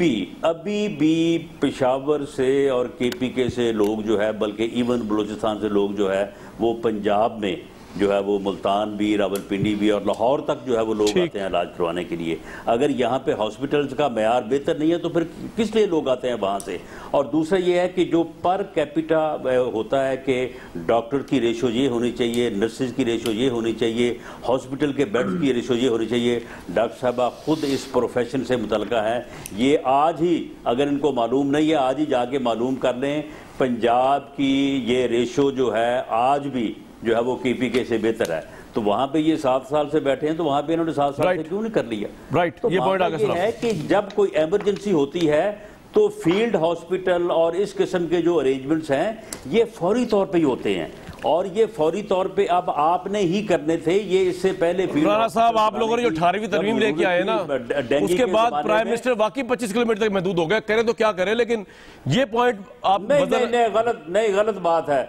بھی پشاور سے اور KPK سے لوگ جو ہے، بلکہ ایون بلوچستان سے لوگ جو ہے وہ پنجاب میں جو ہے وہ ملتان بھی، راولپنڈی بھی اور لاہور تک جو ہے وہ لوگ آتے ہیں علاج کروانے کے لیے۔ اگر یہاں پہ ہاسپٹلز کا معیار بہتر نہیں ہے تو پھر کس لیے لوگ آتے ہیں وہاں سے؟ اور دوسرا یہ ہے کہ جو پر کیپیٹا ہوتا ہے کہ ڈاکٹر کی ریشو یہ ہونی چاہیے، نرسز کی ریشو یہ ہونی چاہیے، ہاسپٹل کے بیڈز کی ریشو یہ ہونی چاہیے۔ ڈاکٹر صاحبہ خود اس پروفیشن سے متعلقہ ہیں، یہ آج ہی اگر ان کو معلوم نہیں ہے آج ہی جا کے معلوم کر لیں، پنجاب کی یہ ریشو جو ہے آج بھی جو ہے وہ KPK سے بہتر ہے۔ تو وہاں پہ یہ 7 سال سے بیٹھے ہیں تو وہاں پہ انہوں نے 7 سال سے کیوں نہیں کر لیا؟ تو یہ ہے کہ جب کوئی ایمرجنسی ہوتی ہے تو فیلڈ ہاسپٹل اور اس قسم کے جو ارینجمنٹس ہیں یہ فوری طور پہ ہی ہوتے ہیں، اور یہ فوری طور پہ اب آپ نے ہی کرنے تھے۔ یہ اس سے پہلے
رانا صاحب آپ لوگوں نے جو 18ویں ترمیم لے کے آئے نا، اس کے بعد پرائم منسٹر واقعی 25 کلومیٹر تک محدود ہو گئے، کریں تو کیا کریں، لیکن یہ پوائنٹ آپ
نہیں غلط بات ہے۔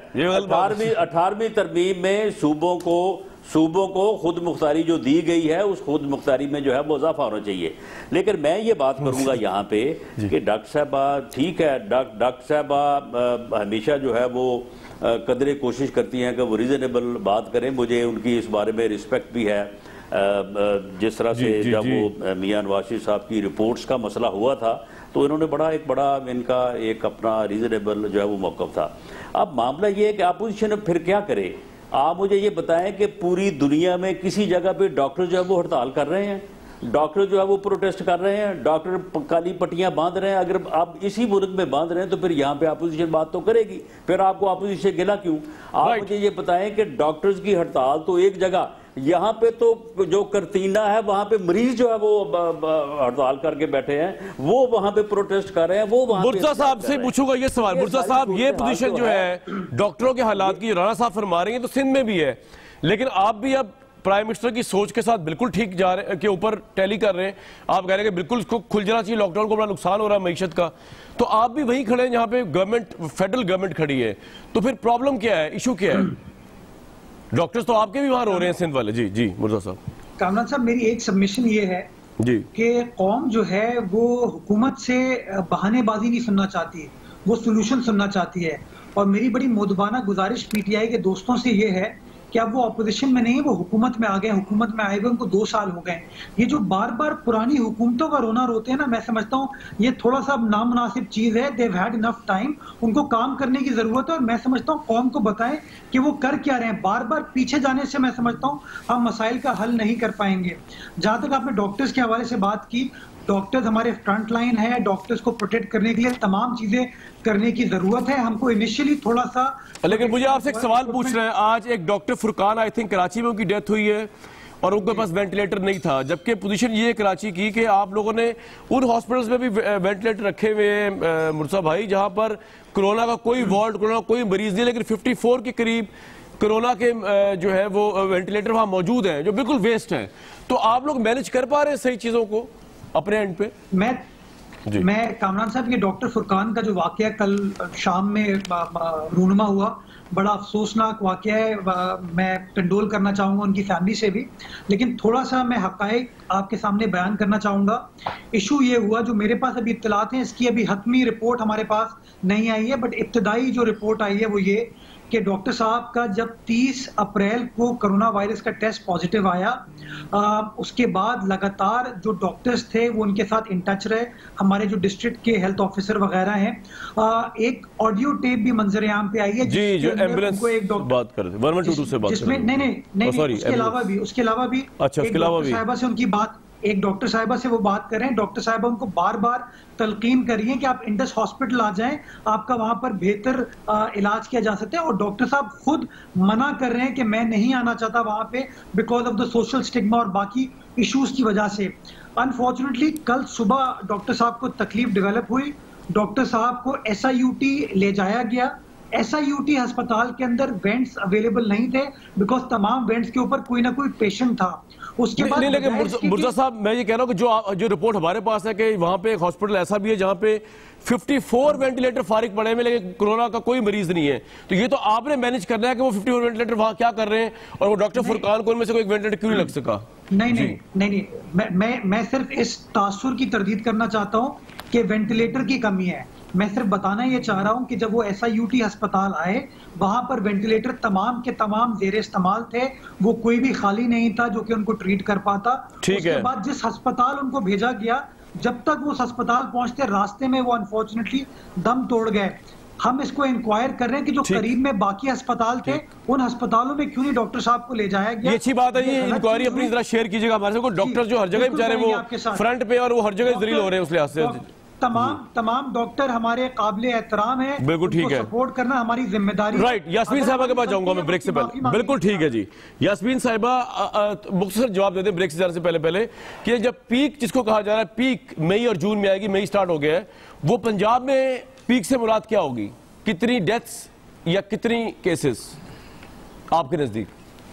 18ویں ترمیم میں صوبوں کو خود مختاری جو دی گئی ہے اس خود مختاری میں جو ہے وہ اضافہ ہونا چاہیے۔ لیکن میں یہ بات کروں گا یہاں پہ کہ ڈاکٹر صاحبہ ٹھیک ہے، ڈاکٹر صاحبہ ہمیشہ جو ہے وہ قدرے کوشش کرتی ہیں کہ وہ ریزنیبل بات کریں، مجھے ان کی اس بارے میں رسپیکٹ بھی ہے۔ جس طرح سے جب وہ میاں نواز شریف صاحب کی رپورٹس کا مسئلہ ہوا تھا تو انہوں نے ایک بڑا ان کا ایک اپنا ریزنیبل جو ہے وہ موقف تھا۔ اب معاملہ یہ ہے کہ اپوزیشن پھر کیا کرے؟ آپ مجھے یہ بتائیں کہ پوری دنیا میں کسی جگہ پہ ڈاکٹر جو ہے وہ ہڑتال کر رہے ہیں، ڈاکٹر جو ہے وہ پروٹیسٹ کر رہے ہیں، ڈاکٹر کالی پٹیاں باندھ رہے ہیں۔ اگر آپ اسی ملک میں باندھ رہے ہیں تو پھر یہاں پہ اپوزیشن بات تو کرے گی، پھر آپ کو اپوزیشن گلا کیوں؟ آپ مجھے یہ بتائیں کہ ڈاکٹرز کی ہڑتال تو ایک جگہ، یہاں پہ تو جو کرتینہ ہے وہاں پہ مریض جو ہے وہ ہڑتال کر کے بیٹھے ہیں، وہ وہاں پہ پروٹیسٹ کر رہے ہیں، وہ وہاں پہ
مرزا صاحب سے پوچھوں گا یہ سوال۔ مرزا صاحب یہ پوزیشن جو ہے ڈاکٹروں کے حالات کی رانا صاحب فرما رہے ہیں تو سندھ میں بھی ہے، لیکن آپ بھی اب پرائم منسٹر کی سوچ کے ساتھ بالکل ٹھیک جا رہے کے اوپر ٹیلی کر رہے ہیں، آپ کہہ رہے ہیں کہ بالکل اس کو کھل جانا چاہیے، لاک ڈاؤن کو بڑا نقصان ہو رہا ہے معیشت کا، تو آپ بھی وہیں کھڑے ہیں جہاں پہ گورنمنٹ فیڈرل گورنمنٹ کھڑی ہے، تو پھر پرابلم کیا ہے، ایشو کیا ہے؟ ڈاکٹرز تو آپ کے بھی وہاں رو رہے ہیں سندھ والے۔ جی مرزا صاحب۔
کامران صاحب میری ایک سبمیشن یہ ہے کہ قوم جو ہے وہ حکومت سے بہانے بازی نہیں سننا چاہتی، وہ سلوشن سننا چاہتی ہے، اور میری بڑی مودبانہ گزارش PTI کے دوستوں سے یہ ہے کہ اب وہ اپوزیشن میں نہیں، وہ حکومت میں آ گئے، حکومت میں آئے ہوئے ان کو 2 سال ہو گئے۔ یہ جو بار بار پرانی حکومتوں کا رونا روتے ہیں نا، میں سمجھتا ہوں یہ تھوڑا سا نامناسب چیز ہے۔ they've had enough time، ان کو کام کرنے کی ضرورت ہے، اور میں سمجھتا ہوں قوم کو بتائیں کہ وہ کر کیا رہے ہیں۔ بار بار پیچھے جانے سے میں سمجھتا ہوں ہم مسائل کا حل نہیں کر پائیں گے۔ جہاں تک آپ نے ڈاکٹرز کے حوالے سے بات کی، ڈاکٹرز ہمارے فرنٹ لائن ہے، ڈاکٹرز کو پروٹیکٹ کرنے کے لیے تمام چیزیں کرنے کی ضرورت ہے۔ ہم کو انیشیلی تھوڑا سا،
لیکن مجھے آپ سے ایک سوال پوچھ رہے ہیں، آج ایک doctor Furqan I think Karachi میں ان کی ڈیتھ ہوئی ہے، اور ان کے پاس وینٹیلیٹر نہیں تھا، جبکہ پوزیشن یہ ہے کراچی کی کہ آپ لوگوں نے ان ہاسپٹلز میں بھی وینٹیلیٹر رکھے ہوئے ہیں مرزا بھائی، جہاں پر کرونا کا کوئی وارڈ، کرونا کا کوئی مریض نہیں، لیکن 54 کے قریب کرونا کے جو ہے وہ وینٹیلیٹر وہاں موجود ہیں جو بالکل ویسٹ ہیں. تو آپ لوگ مینج کر پا رہے ہیں صحیح چیزوں کو اپنے اینڈ پہ؟
میں کامران صاحب یہ ڈاکٹر فرقان کا جو واقعہ کل شام میں رونما ہوا، بڑا افسوسناک واقعہ ہے، میں کنڈول کرنا چاہوں گا ان کی فیملی سے بھی، لیکن تھوڑا سا میں حقائق آپ کے سامنے بیان کرنا چاہوں گا. ایشو یہ ہوا، جو میرے پاس ابھی اطلاعات ہیں، اس کی ابھی حتمی رپورٹ ہمارے پاس نہیں آئی ہے، بٹ ابتدائی جو رپورٹ آئی ہے وہ یہ کہ ڈاکٹر صاحب کا جب 30 اپریل کو کرونا وائرس کا ٹیسٹ پازیٹیو آیا، اس کے بعد لگاتار جو ڈاکٹرز تھے وہ ان کے ساتھ ان ٹچ رہے، ہمارے جو ڈسٹرکٹ کے ہیلتھ آفیسر وغیرہ ہیں. ایک آڈیو ٹیپ بھی منظر عام پہ آئی ہے
جی جو ایمبولینس بات کر رہے تھے 112 سے بات کر رہے ہیں، نہیں اس کے علاوہ بھی ایک ڈاکٹر صاحبہ سے ان کی بات، ایک ڈاکٹر صاحبہ سے وہ بات کر رہے ہیں. ڈاکٹر صاحبہ ان کو بار بار تلقین کر رہی ہیں کہ آپ انڈس ہاسپٹل آ جائیں، آپ کا وہاں پر بہتر علاج کیا جا سکتا ہے، اور ڈاکٹر صاحب خود منع کر رہے ہیں کہ میں نہیں آنا چاہتا وہاں پہ because of the social stigma اور باقی ایشوز کی وجہ سے. انفارچونیٹلی کل صبح ڈاکٹر صاحب کو تکلیف ڈیولپ ہوئی، ڈاکٹر صاحب کو SIUT لے جایا گیا. SIUT ہسپتال کے اندر وینٹس اویلیبل نہیں تھے بیکاز تمام وینٹس کے اوپر کوئی نہ کوئی پیشنٹ تھا. اس کے بعد لیکن مرزا صاحب میں یہ کہہ رہا ہوں کہ جو رپورٹ ہمارے پاس ہے کہ وہاں پہ ایک ہاسپٹل ایسا بھی ہے جہاں پہ 54 وینٹیلیٹر فارغ پڑے ہوئے لیکن کرونا کا کوئی مریض نہیں ہے. تو یہ تو آپ نے مینج کرنا ہے کہ وہ 54 وینٹیلیٹر وہاں کیا کر رہے ہیں، اور وہ ڈاکٹر فرقان کو ان میں سے کوئی وینٹیلیٹر کیوں نہیں لگ سکا؟
نہیں، میں صرف اس تاثر کی تردید کرنا چاہتا ہوں کہ وینٹیلیٹر کی کمی ہے. میں صرف بتانا یہ چاہ رہا ہوں کہ جب وہ SIUT ہسپتال آئے وہاں پر وینٹیلیٹر تمام کے تمام زیر استعمال تھے، وہ کوئی بھی خالی نہیں تھا جو کہ ان کو ٹریٹ کر پاتا. اس کے بعد جس ہسپتال ان کو بھیجا گیا، جب تک وہ ہسپتال پہنچتے راستے میں وہ انفارچونیٹلی دم توڑ گئے. ہم اس کو انکوائر کر رہے ہیں کہ جو قریب میں باقی ہسپتال تھے ان ہسپتالوں میں کیوں نہیں ڈاکٹر صاحب کو لے جایا گیا.
یہ اچھی بات ہے، یہ انکوائری اپنی ذرا شیئر کیجیے گا ہمارے ساتھ. ڈاکٹر جو ہر جگہ بیچارے وہ فرنٹ پہ اور وہ ہر جگہ ذلیل ہو رہے ہیں اس لحاظ سے.
تمام ڈاکٹر ہمارے قابل احترام ہیں،
بالکل ٹھیک ہے،
سپورٹ کرنا ہماری ذمہ داری.
رائٹ، یاسمین صاحبہ کے پاس جاؤں گا میں بریک سے پہلے. بالکل ٹھیک ہے جی، یاسمین صاحبہ مختصر جواب دے دیں بریک سے جانے سے پہلے کہ جب پیک جس کو کہا جا رہا ہے پیک مئی اور جون میں آئے گی، مئی سٹارٹ ہو گیا ہے، وہ پنجاب میں پیک سے مراد کیا ہوگی؟ کتنی ڈیتھس یا کتنی کیسز آپ کے نزدیک؟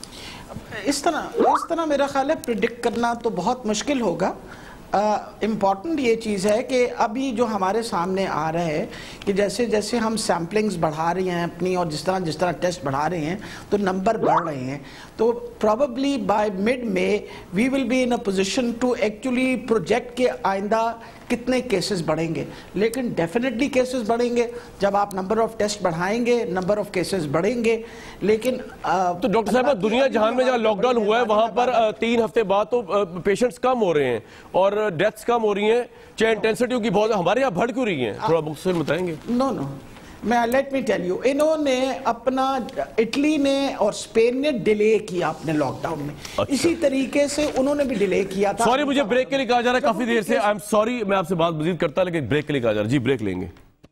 اس طرح میرا خیال ہے پریڈکٹ کرنا تو بہت مشکل ہوگا. امپورٹنٹ یہ چیز ہے کہ ابھی جو ہمارے سامنے آ رہا ہے کہ جیسے جیسے ہم سیمپلنگز بڑھا رہے ہیں اپنی اور جس طرح ٹیسٹ بڑھا رہے ہیں تو نمبر بڑھ رہے ہیں. تو پروبیبلی بائی مڈ میں we will be in a position to actually project کے آئندہ کتنے کیسز بڑھیں گے. لیکن ڈیفینیٹلی کیسز بڑھیں گے جب آپ نمبر آف ٹیسٹ بڑھائیں گے، نمبر آف کیسز بڑھیں گے. لیکن
تو ڈاکٹر صاحب دنیا جہان میں جہاں لاک ڈاؤن ہوا ہے وہاں پر 3 ہفتے بعد تو پیشنٹس کم ہو رہے ہیں اور ڈیتھس کم ہو رہی ہیں، چاہے انٹینسٹی کی بہت ہمارے یہاں بڑھ کیوں رہی ہیں؟ تھوڑا مختصر بتائیں گے.
No let me tell you, انہوں نے اپنا اٹلی نے اور اسپین نے ڈیلے کیا اپنے لاک ڈاؤن میں، اسی طریقے سے انہوں نے بھی ڈیلے کیا تھا.
سوری مجھے بریک کے لیے کہا جا رہا ہے کافی دیر سے، آئی ایم سوری میں آپ سے بات مزید کرتا لیکن بریک کے لیے کہا جا رہا ہے. جی بریک لیں گے.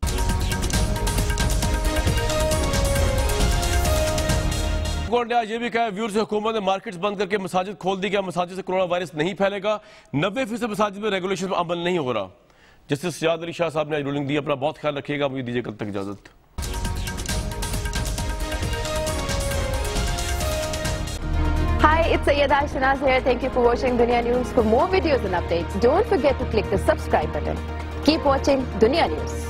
یہ بھی کہا ہے ویورز حکومت نے مارکیٹس بند کر کے مساجد کھول دی گیا، مساجد سے کرونا وائرس نہیں پھیلے گا. 90% مساجد میں ریگولیشن پر عمل نہیں ہو رہا. جسٹس سجاد علی شاہ صاحب نے آج رولنگ دی. اپنا بہت خیال رکھیے گا. مجھے دیجیے کل تک اجازت.
Hi, it's Sayyeda Shanaz here. Thank you for watching Dunya News. For more videos and updates, don't forget to click the subscribe button. Keep watching Dunya News.